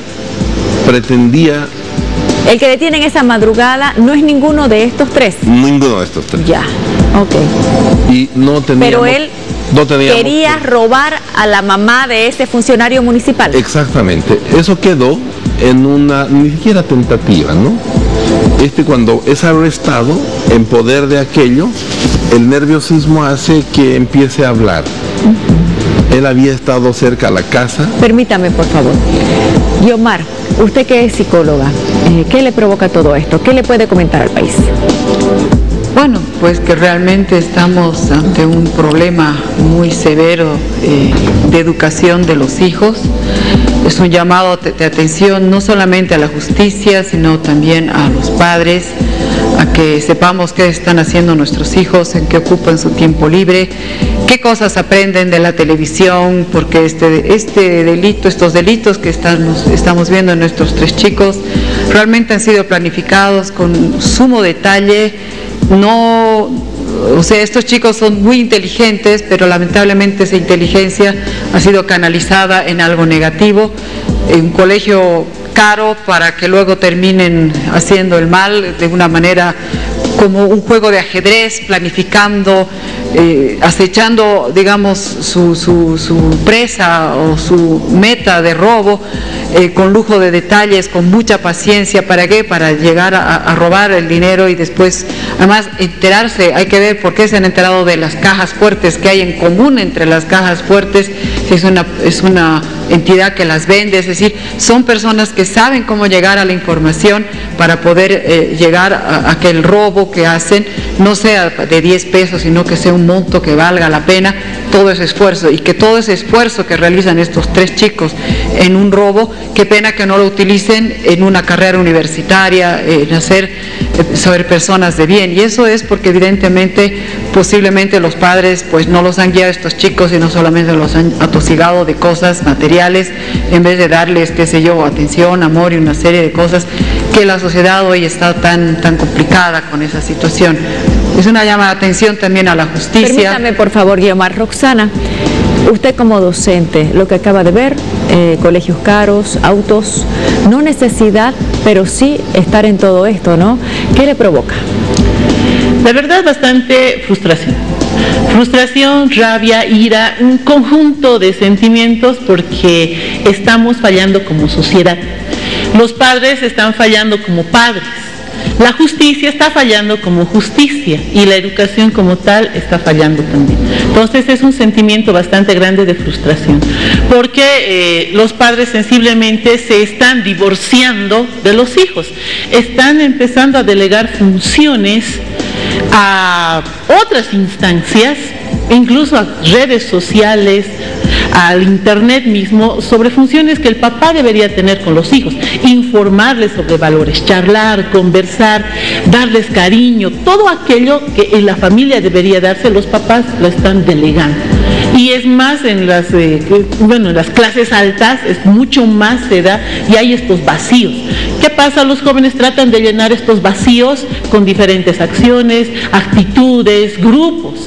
El que detienen esa madrugada no es ninguno de estos 3. Ninguno de estos 3. Ya, ok. Y no teníamos... Pero él quería robar a la mamá de ese funcionario municipal. Exactamente. Eso quedó en una, ni siquiera tentativa, ¿no? Cuando es arrestado, en poder de aquello, el nerviosismo hace que empiece a hablar. Él había estado cerca a la casa. Permítame, por favor. Guiomar, usted que es psicóloga, ¿qué le provoca todo esto? ¿Qué le puede comentar al país? Bueno, pues que realmente estamos ante un problema muy severo de educación de los hijos. Es un llamado de atención no solamente a la justicia, sino también a los padres, a que sepamos qué están haciendo nuestros hijos, en qué ocupan su tiempo libre, qué cosas aprenden de la televisión, porque estos delitos que estamos viendo en nuestros 3 chicos realmente han sido planificados con sumo detalle. Estos chicos son muy inteligentes, pero lamentablemente esa inteligencia ha sido canalizada en algo negativo, en un colegio caro para que luego terminen haciendo el mal de una manera como un juego de ajedrez, planificando, acechando, digamos, su presa o su meta de robo, con lujo de detalles, con mucha paciencia. ¿Para qué? Para llegar a robar el dinero y después, además, enterarse. Hay que ver por qué se han enterado de las cajas fuertes que hay en común entre las cajas fuertes. Es una entidad que las vende, es decir, son personas que saben cómo llegar a la información para poder llegar a que el robo que hacen no sea de 10 pesos, sino que sea un monto que valga la pena todo ese esfuerzo, y que todo ese esfuerzo que realizan estos 3 chicos en un robo, qué pena que no lo utilicen en una carrera universitaria, en hacer sobre personas de bien. Y eso es porque evidentemente, posiblemente los padres pues no los han guiado a estos chicos, sino solamente los han atosigado de cosas materiales, en vez de darles, qué sé yo, atención, amor y una serie de cosas, que la sociedad hoy está tan complicada con esa situación. Es una llamada de atención también a la justicia. Permítame, por favor, Guiomar. Roxana, usted como docente, lo que acaba de ver, colegios caros, autos, no necesidad, pero sí estar en todo esto, ¿no? ¿Qué le provoca? La verdad, bastante frustración. Frustración, rabia, ira, un conjunto de sentimientos, porque estamos fallando como sociedad. Los padres están fallando como padres. La justicia está fallando como justicia, y la educación como tal está fallando también. Entonces es un sentimiento bastante grande de frustración, porque los padres sensiblemente se están divorciando de los hijos, están empezando a delegar funciones a otras instancias, incluso a redes sociales, al internet mismo, sobre funciones que el papá debería tener con los hijos: informarles sobre valores, charlar, conversar, darles cariño, todo aquello que en la familia debería darse, los papás lo están delegando. Y es más, en las clases altas es mucho más se da, y hay estos vacíos. ¿Qué pasa? Los jóvenes tratan de llenar estos vacíos con diferentes acciones, actitudes, grupos.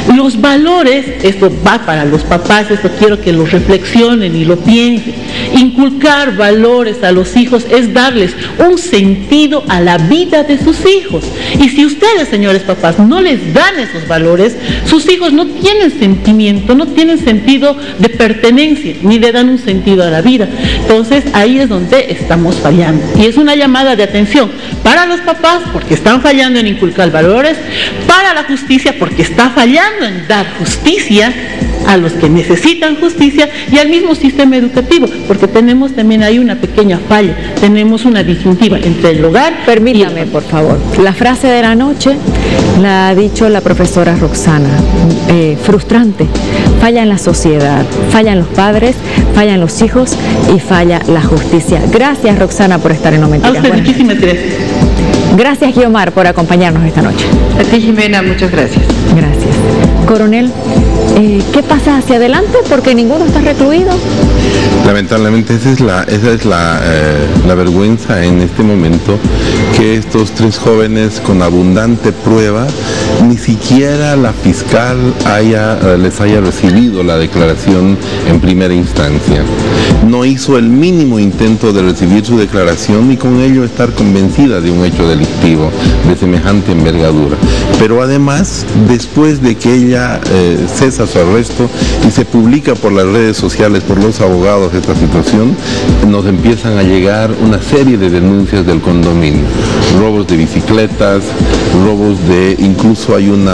Los valores, esto va para los papás, esto quiero que lo reflexionen y lo piensen. Inculcar valores a los hijos es darles un sentido a la vida de sus hijos. Y si ustedes, señores papás, no les dan esos valores, sus hijos no tienen sentimiento, no tienen sentido de pertenencia, ni le dan un sentido a la vida. Entonces ahí es donde estamos fallando. Y es una llamada de atención para los papás, porque están fallando en inculcar valores, para la justicia, porque está fallando en dar justicia a los que necesitan justicia, y al mismo sistema educativo, porque tenemos también ahí una pequeña falla, tenemos una disyuntiva entre el hogar. Permítame, por favor, la frase de la noche la ha dicho la profesora Roxana, frustrante, falla en la sociedad, fallan los padres, fallan los hijos y falla la justicia. Gracias, Roxana, por estar en No Mentiras. A usted, muchísimas gracias. Gracias, Guiomar, por acompañarnos esta noche. A ti, Jimena, muchas gracias. Gracias. Coronel, ¿qué pasa hacia adelante? Porque ninguno está recluido. Lamentablemente esa es la vergüenza en este momento, que estos tres jóvenes con abundante prueba, ni siquiera la fiscal les haya recibido la declaración en primera instancia. No hizo el mínimo intento de recibir su declaración y con ello estar convencida de un hecho delictivo de semejante envergadura. Pero además, después de que ella cesa su arresto y se publica por las redes sociales, por los abogados, esta situación, nos empiezan a llegar una serie de denuncias del condominio, robos de bicicletas, robos de, incluso hay un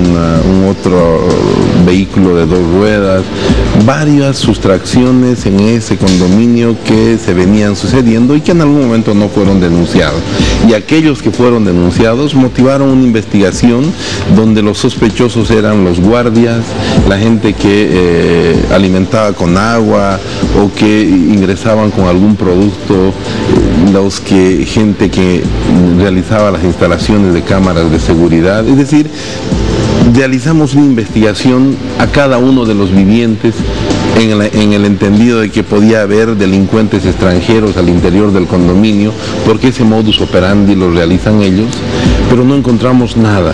otro vehículo de 2 ruedas, varias sustracciones en ese condominio que se venían sucediendo y que en algún momento no fueron denunciados. Y aquellos que fueron denunciados motivaron una investigación donde los sospechosos eran los guardias, la gente que alimentaba con agua o que ingresaban con algún producto, gente que realizaba las instalaciones de cámaras de seguridad. Es decir, realizamos una investigación a cada uno de los vivientes en el entendido de que podía haber delincuentes extranjeros al interior del condominio, porque ese modus operandi lo realizan ellos, pero no encontramos nada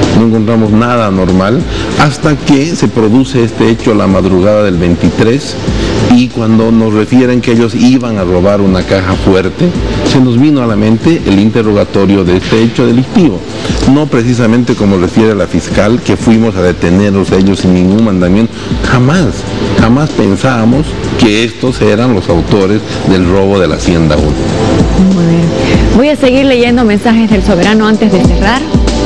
normal, hasta que se produce este hecho la madrugada del 23, y cuando nos refieren que ellos iban a robar una caja fuerte, se nos vino a la mente el interrogatorio de este hecho delictivo. No precisamente como refiere la fiscal, que fuimos a detenerlos a ellos sin ningún mandamiento. Jamás pensábamos que estos eran los autores del robo de la Hacienda 1. Muy bien. Voy a seguir leyendo mensajes del Soberano antes de cerrar.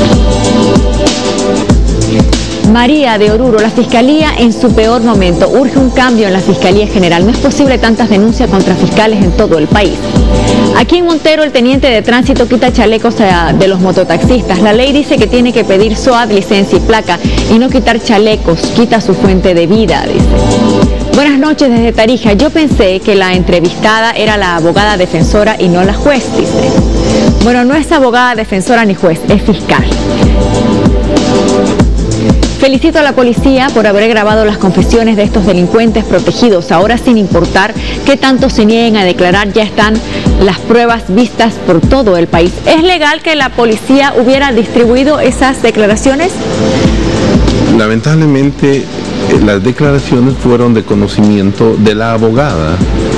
María de Oruro, la Fiscalía en su peor momento. Urge un cambio en la Fiscalía General. No es posible tantas denuncias contra fiscales en todo el país. Aquí en Montero, el teniente de tránsito quita chalecos de los mototaxistas. La ley dice que tiene que pedir SOAT, licencia y placa, y no quitar chalecos, quita su fuente de vida, dice. Buenas noches desde Tarija. Yo pensé que la entrevistada era la abogada defensora y no la juez, dice. Bueno, no es abogada defensora ni juez, es fiscal. Felicito a la policía por haber grabado las confesiones de estos delincuentes protegidos. Ahora, sin importar qué tanto se nieguen a declarar, ya están las pruebas vistas por todo el país. ¿Es legal que la policía hubiera distribuido esas declaraciones? Lamentablemente, las declaraciones fueron de conocimiento de la abogada,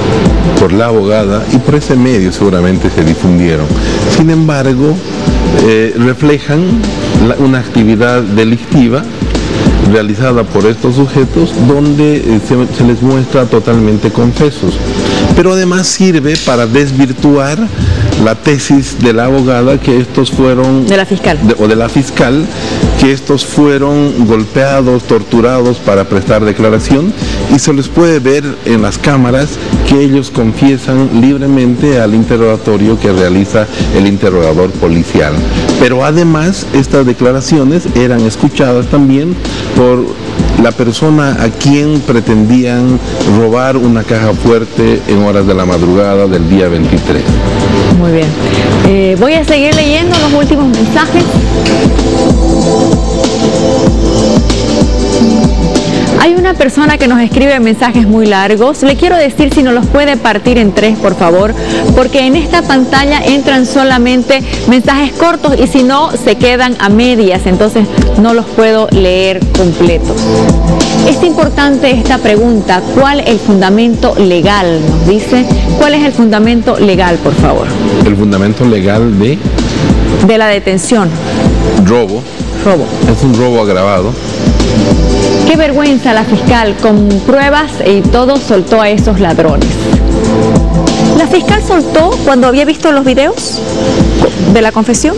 y por ese medio seguramente se difundieron. Sin embargo, reflejan una actividad delictiva realizada por estos sujetos, donde se les muestra totalmente confesos. Pero además sirve para desvirtuar la tesis de la abogada, que estos fueron... De la fiscal. De la fiscal, que estos fueron golpeados, torturados para prestar declaración, y se les puede ver en las cámaras que ellos confiesan libremente al interrogatorio que realiza el interrogador policial. Pero además, estas declaraciones eran escuchadas también por la persona a quien pretendían robar una caja fuerte en horas de la madrugada del día 23. Muy bien. Voy a seguir leyendo los últimos mensajes. Hay una persona que nos escribe mensajes muy largos. Le quiero decir si nos los puede partir en 3, por favor, porque en esta pantalla entran solamente mensajes cortos y si no, se quedan a medias, entonces no los puedo leer completos. Es importante esta pregunta: ¿cuál es el fundamento legal? Nos dice, ¿cuál es el fundamento legal, por favor? El fundamento legal de la detención. Robo. Es un robo agravado. Qué vergüenza, la fiscal con pruebas y todo soltó a esos ladrones. ¿La fiscal soltó cuando había visto los videos de la confesión?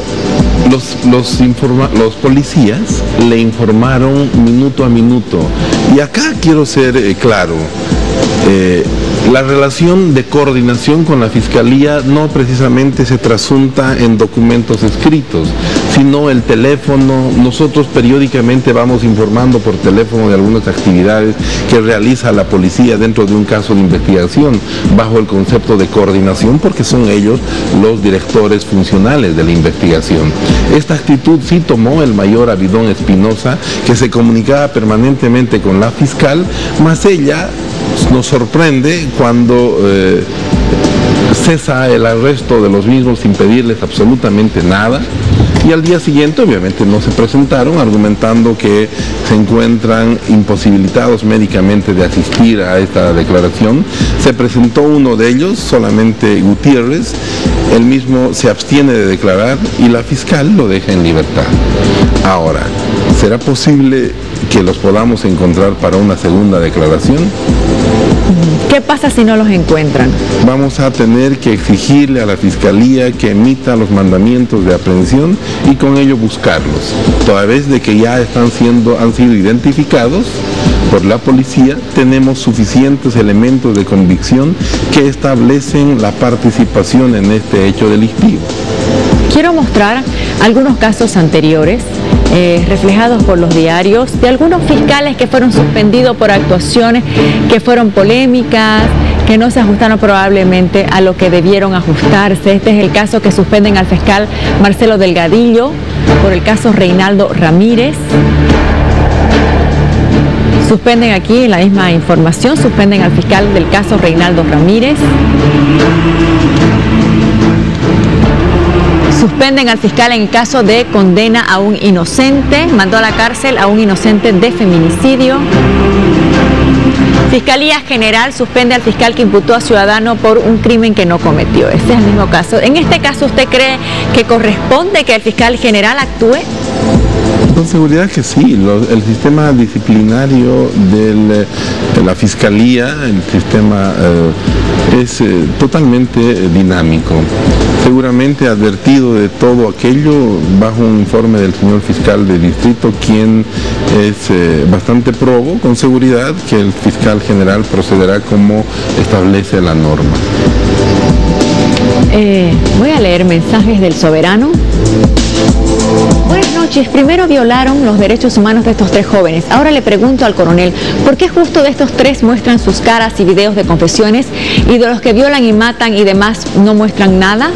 Los policías le informaron minuto a minuto. Y acá quiero ser claro. La relación de coordinación con la Fiscalía no precisamente se trasunta en documentos escritos, sino el teléfono. Nosotros periódicamente vamos informando por teléfono de algunas actividades que realiza la policía dentro de un caso de investigación, bajo el concepto de coordinación, porque son ellos los directores funcionales de la investigación. Esta actitud sí tomó el mayor Abidón Espinosa, que se comunicaba permanentemente con la fiscal, mas ella nos sorprende cuando cesa el arresto de los mismos sin pedirles absolutamente nada, y al día siguiente obviamente no se presentaron, argumentando que se encuentran imposibilitados médicamente de asistir a esta declaración. Se presentó uno de ellos, solamente Gutiérrez, él mismo se abstiene de declarar y la fiscal lo deja en libertad. Ahora, ¿será posible que los podamos encontrar para una segunda declaración? ¿Qué pasa si no los encuentran? Vamos a tener que exigirle a la Fiscalía que emita los mandamientos de aprehensión y con ello buscarlos. Toda vez de que ya han sido identificados por la policía, tenemos suficientes elementos de convicción que establecen la participación en este hecho delictivo. Quiero mostrar algunos casos anteriores reflejados por los diarios de algunos fiscales que fueron suspendidos por actuaciones que fueron polémicas, que no se ajustaron probablemente a lo que debieron ajustarse. Este es el caso que suspenden al fiscal Marcelo Delgadillo por el caso Reinaldo Ramírez. Suspenden aquí, en la misma información, suspenden al fiscal del caso Reinaldo Ramírez. Suspenden al fiscal en el caso de condena a un inocente, mandó a la cárcel a un inocente de feminicidio. Fiscalía General suspende al fiscal que imputó a ciudadano por un crimen que no cometió. Este es el mismo caso. En este caso, ¿usted cree que corresponde que el fiscal general actúe? Con seguridad que sí. El sistema disciplinario de la Fiscalía, el sistema es totalmente dinámico. Seguramente advertido de todo aquello bajo un informe del señor fiscal de distrito, quien es bastante probo, con seguridad que el fiscal general procederá como establece la norma. Voy a leer mensajes del Soberano. Buenas noches. Primero violaron los derechos humanos de estos 3 jóvenes. Ahora le pregunto al coronel, ¿por qué justo de estos 3 muestran sus caras y videos de confesiones y de los que violan y matan y demás no muestran nada?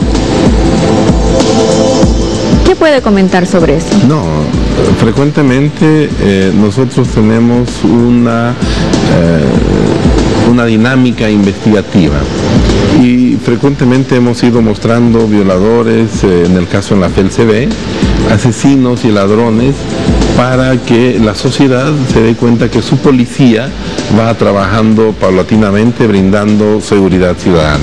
¿Qué puede comentar sobre eso? No, frecuentemente nosotros tenemos una dinámica investigativa y frecuentemente hemos ido mostrando violadores, en el caso en la FELCB, asesinos y ladrones, para que la sociedad se dé cuenta que su policía va trabajando paulatinamente, brindando seguridad ciudadana.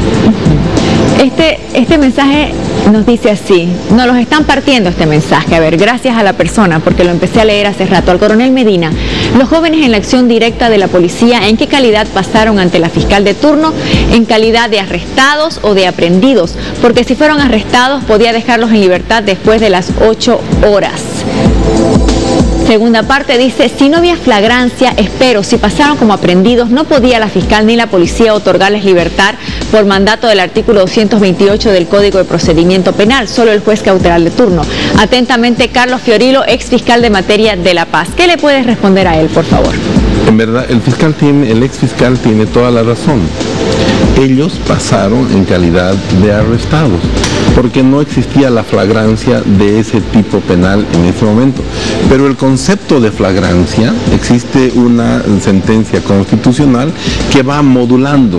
Este mensaje nos dice así, nos los están partiendo este mensaje, a ver, gracias a la persona, porque lo empecé a leer hace rato. Al coronel Medina, los jóvenes en la acción directa de la policía, ¿en qué calidad pasaron ante la fiscal de turno? ¿En calidad de arrestados o de aprehendidos? Porque si fueron arrestados, podía dejarlos en libertad después de las 8 horas. Segunda parte dice, si no había flagrancia, espero, si pasaron como aprehendidos, no podía la fiscal ni la policía otorgarles libertad por mandato del artículo 228 del Código de Procedimiento Penal, solo el juez cautelar de turno. Atentamente, Carlos Fiorilo, ex fiscal de materia de La Paz. ¿Qué le puedes responder a él, por favor? En verdad, el ex fiscal tiene toda la razón. Ellos pasaron en calidad de arrestados, porque no existía la flagrancia de ese tipo penal en ese momento. Pero el concepto de flagrancia, existe una sentencia constitucional que va modulando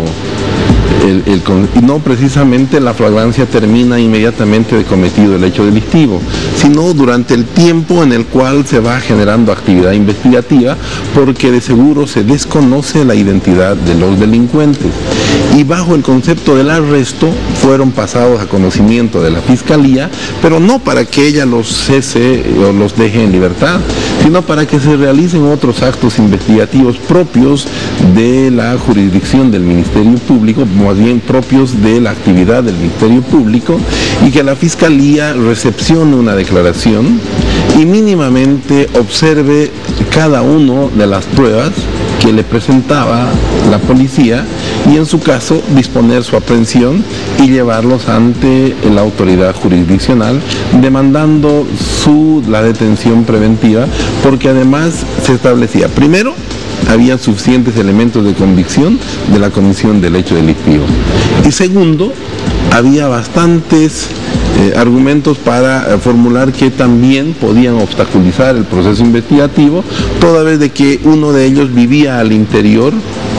y no precisamente la flagrancia termina inmediatamente de cometido el hecho delictivo, sino durante el tiempo en el cual se va generando actividad investigativa, porque de seguro se desconoce la identidad de los delincuentes. Y bajo el concepto del arresto fueron pasados a conocimiento de la Fiscalía, pero no para que ella los cese o los deje en libertad, sino para que se realicen otros actos investigativos propios de la jurisdicción del Ministerio Público, más bien propios de la actividad del Ministerio Público, y que la Fiscalía recepcione una declaración y mínimamente observe cada una de las pruebas que le presentaba la policía y en su caso disponer su aprehensión y llevarlos ante la autoridad jurisdiccional demandando la detención preventiva, porque además se establecía, primero, había suficientes elementos de convicción de la comisión del hecho delictivo, y segundo, había bastantes argumentos para formular que también podían obstaculizar el proceso investigativo, toda vez de que uno de ellos vivía al interior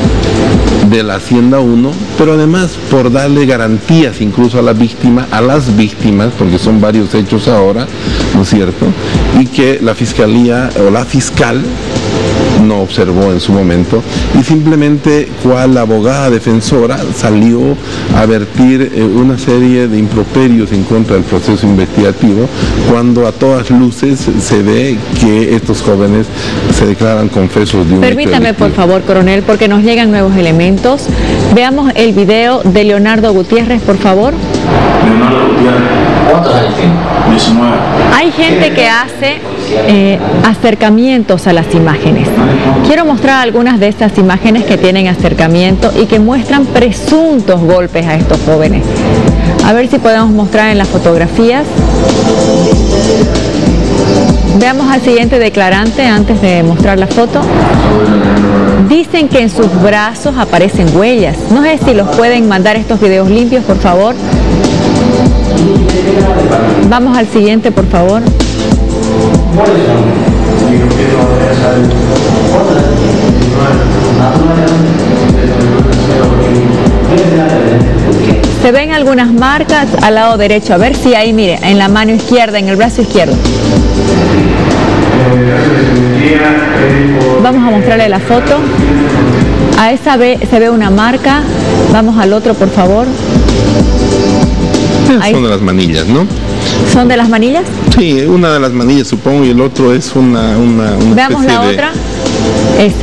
de la Hacienda 1, pero además por darle garantías incluso a las víctimas, porque son varios hechos ahora, ¿no es cierto?, y que la Fiscalía o la fiscal no observó en su momento, y simplemente cual abogada defensora salió a vertir una serie de improperios en contra del proceso investigativo, cuando a todas luces se ve que estos jóvenes se declaran confesos de un hecho delictivo. Permítame, por favor, coronel, porque nos llegan nuevos elementos. Veamos el video de Leonardo Gutiérrez, por favor. Leonardo Gutiérrez. ¿Cuántos años tiene? 19. Hay gente que hace acercamientos a las imágenes. Quiero mostrar algunas de estas imágenes que tienen acercamiento y que muestran presuntos golpes a estos jóvenes. A ver si podemos mostrar en las fotografías. Veamos al siguiente declarante antes de mostrar la foto. Dicen que en sus brazos aparecen huellas. No sé si los pueden mandar estos videos limpios, por favor. Vamos al siguiente, por favor. Se ven algunas marcas al lado derecho. A ver si ahí, mire, en la mano izquierda, en el brazo izquierdo. Vamos a mostrarle la foto. A esa se ve una marca. Vamos al otro, por favor. Son de las manillas, ¿no? ¿Son de las manillas? Sí, una de las manillas supongo, y el otro es una Veamos la otra. Esa.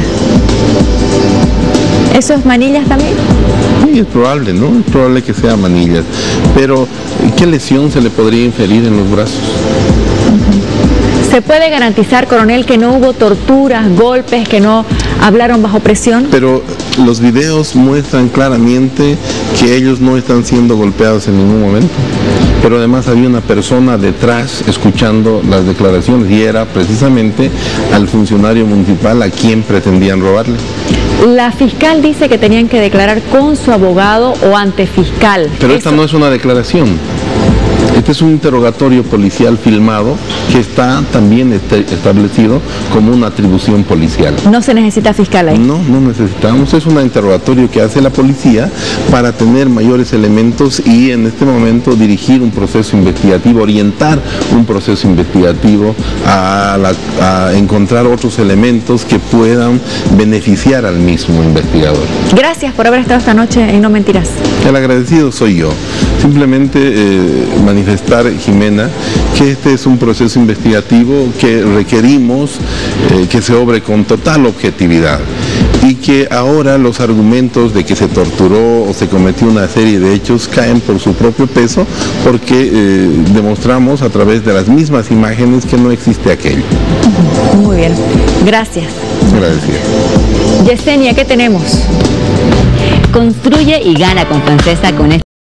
¿Eso es manillas también? Sí, es probable, ¿no? Es probable que sea manillas. Pero, ¿qué lesión se le podría inferir en los brazos? ¿Se puede garantizar, coronel, que no hubo torturas, golpes, que no hablaron bajo presión? Pero los videos muestran claramente que ellos no están siendo golpeados en ningún momento. Pero además había una persona detrás escuchando las declaraciones y era precisamente al funcionario municipal a quien pretendían robarle. La fiscal dice que tenían que declarar con su abogado o ante fiscal. Pero esta no es una declaración. Este es un interrogatorio policial filmado que está también establecido como una atribución policial. ¿No se necesita fiscal ahí? No, no necesitamos. Es un interrogatorio que hace la policía para tener mayores elementos y en este momento dirigir un proceso investigativo, orientar un proceso investigativo a encontrar otros elementos que puedan beneficiar al mismo investigador. Gracias por haber estado esta noche en No Mentirás. El agradecido soy yo. Simplemente manifestar, Jimena, que este es un proceso investigativo que requerimos que se obre con total objetividad y que ahora los argumentos de que se torturó o se cometió una serie de hechos caen por su propio peso porque demostramos a través de las mismas imágenes que no existe aquello. Muy bien, gracias. Agradecido. Yesenia, ¿qué tenemos? Construye y gana con Francesa con este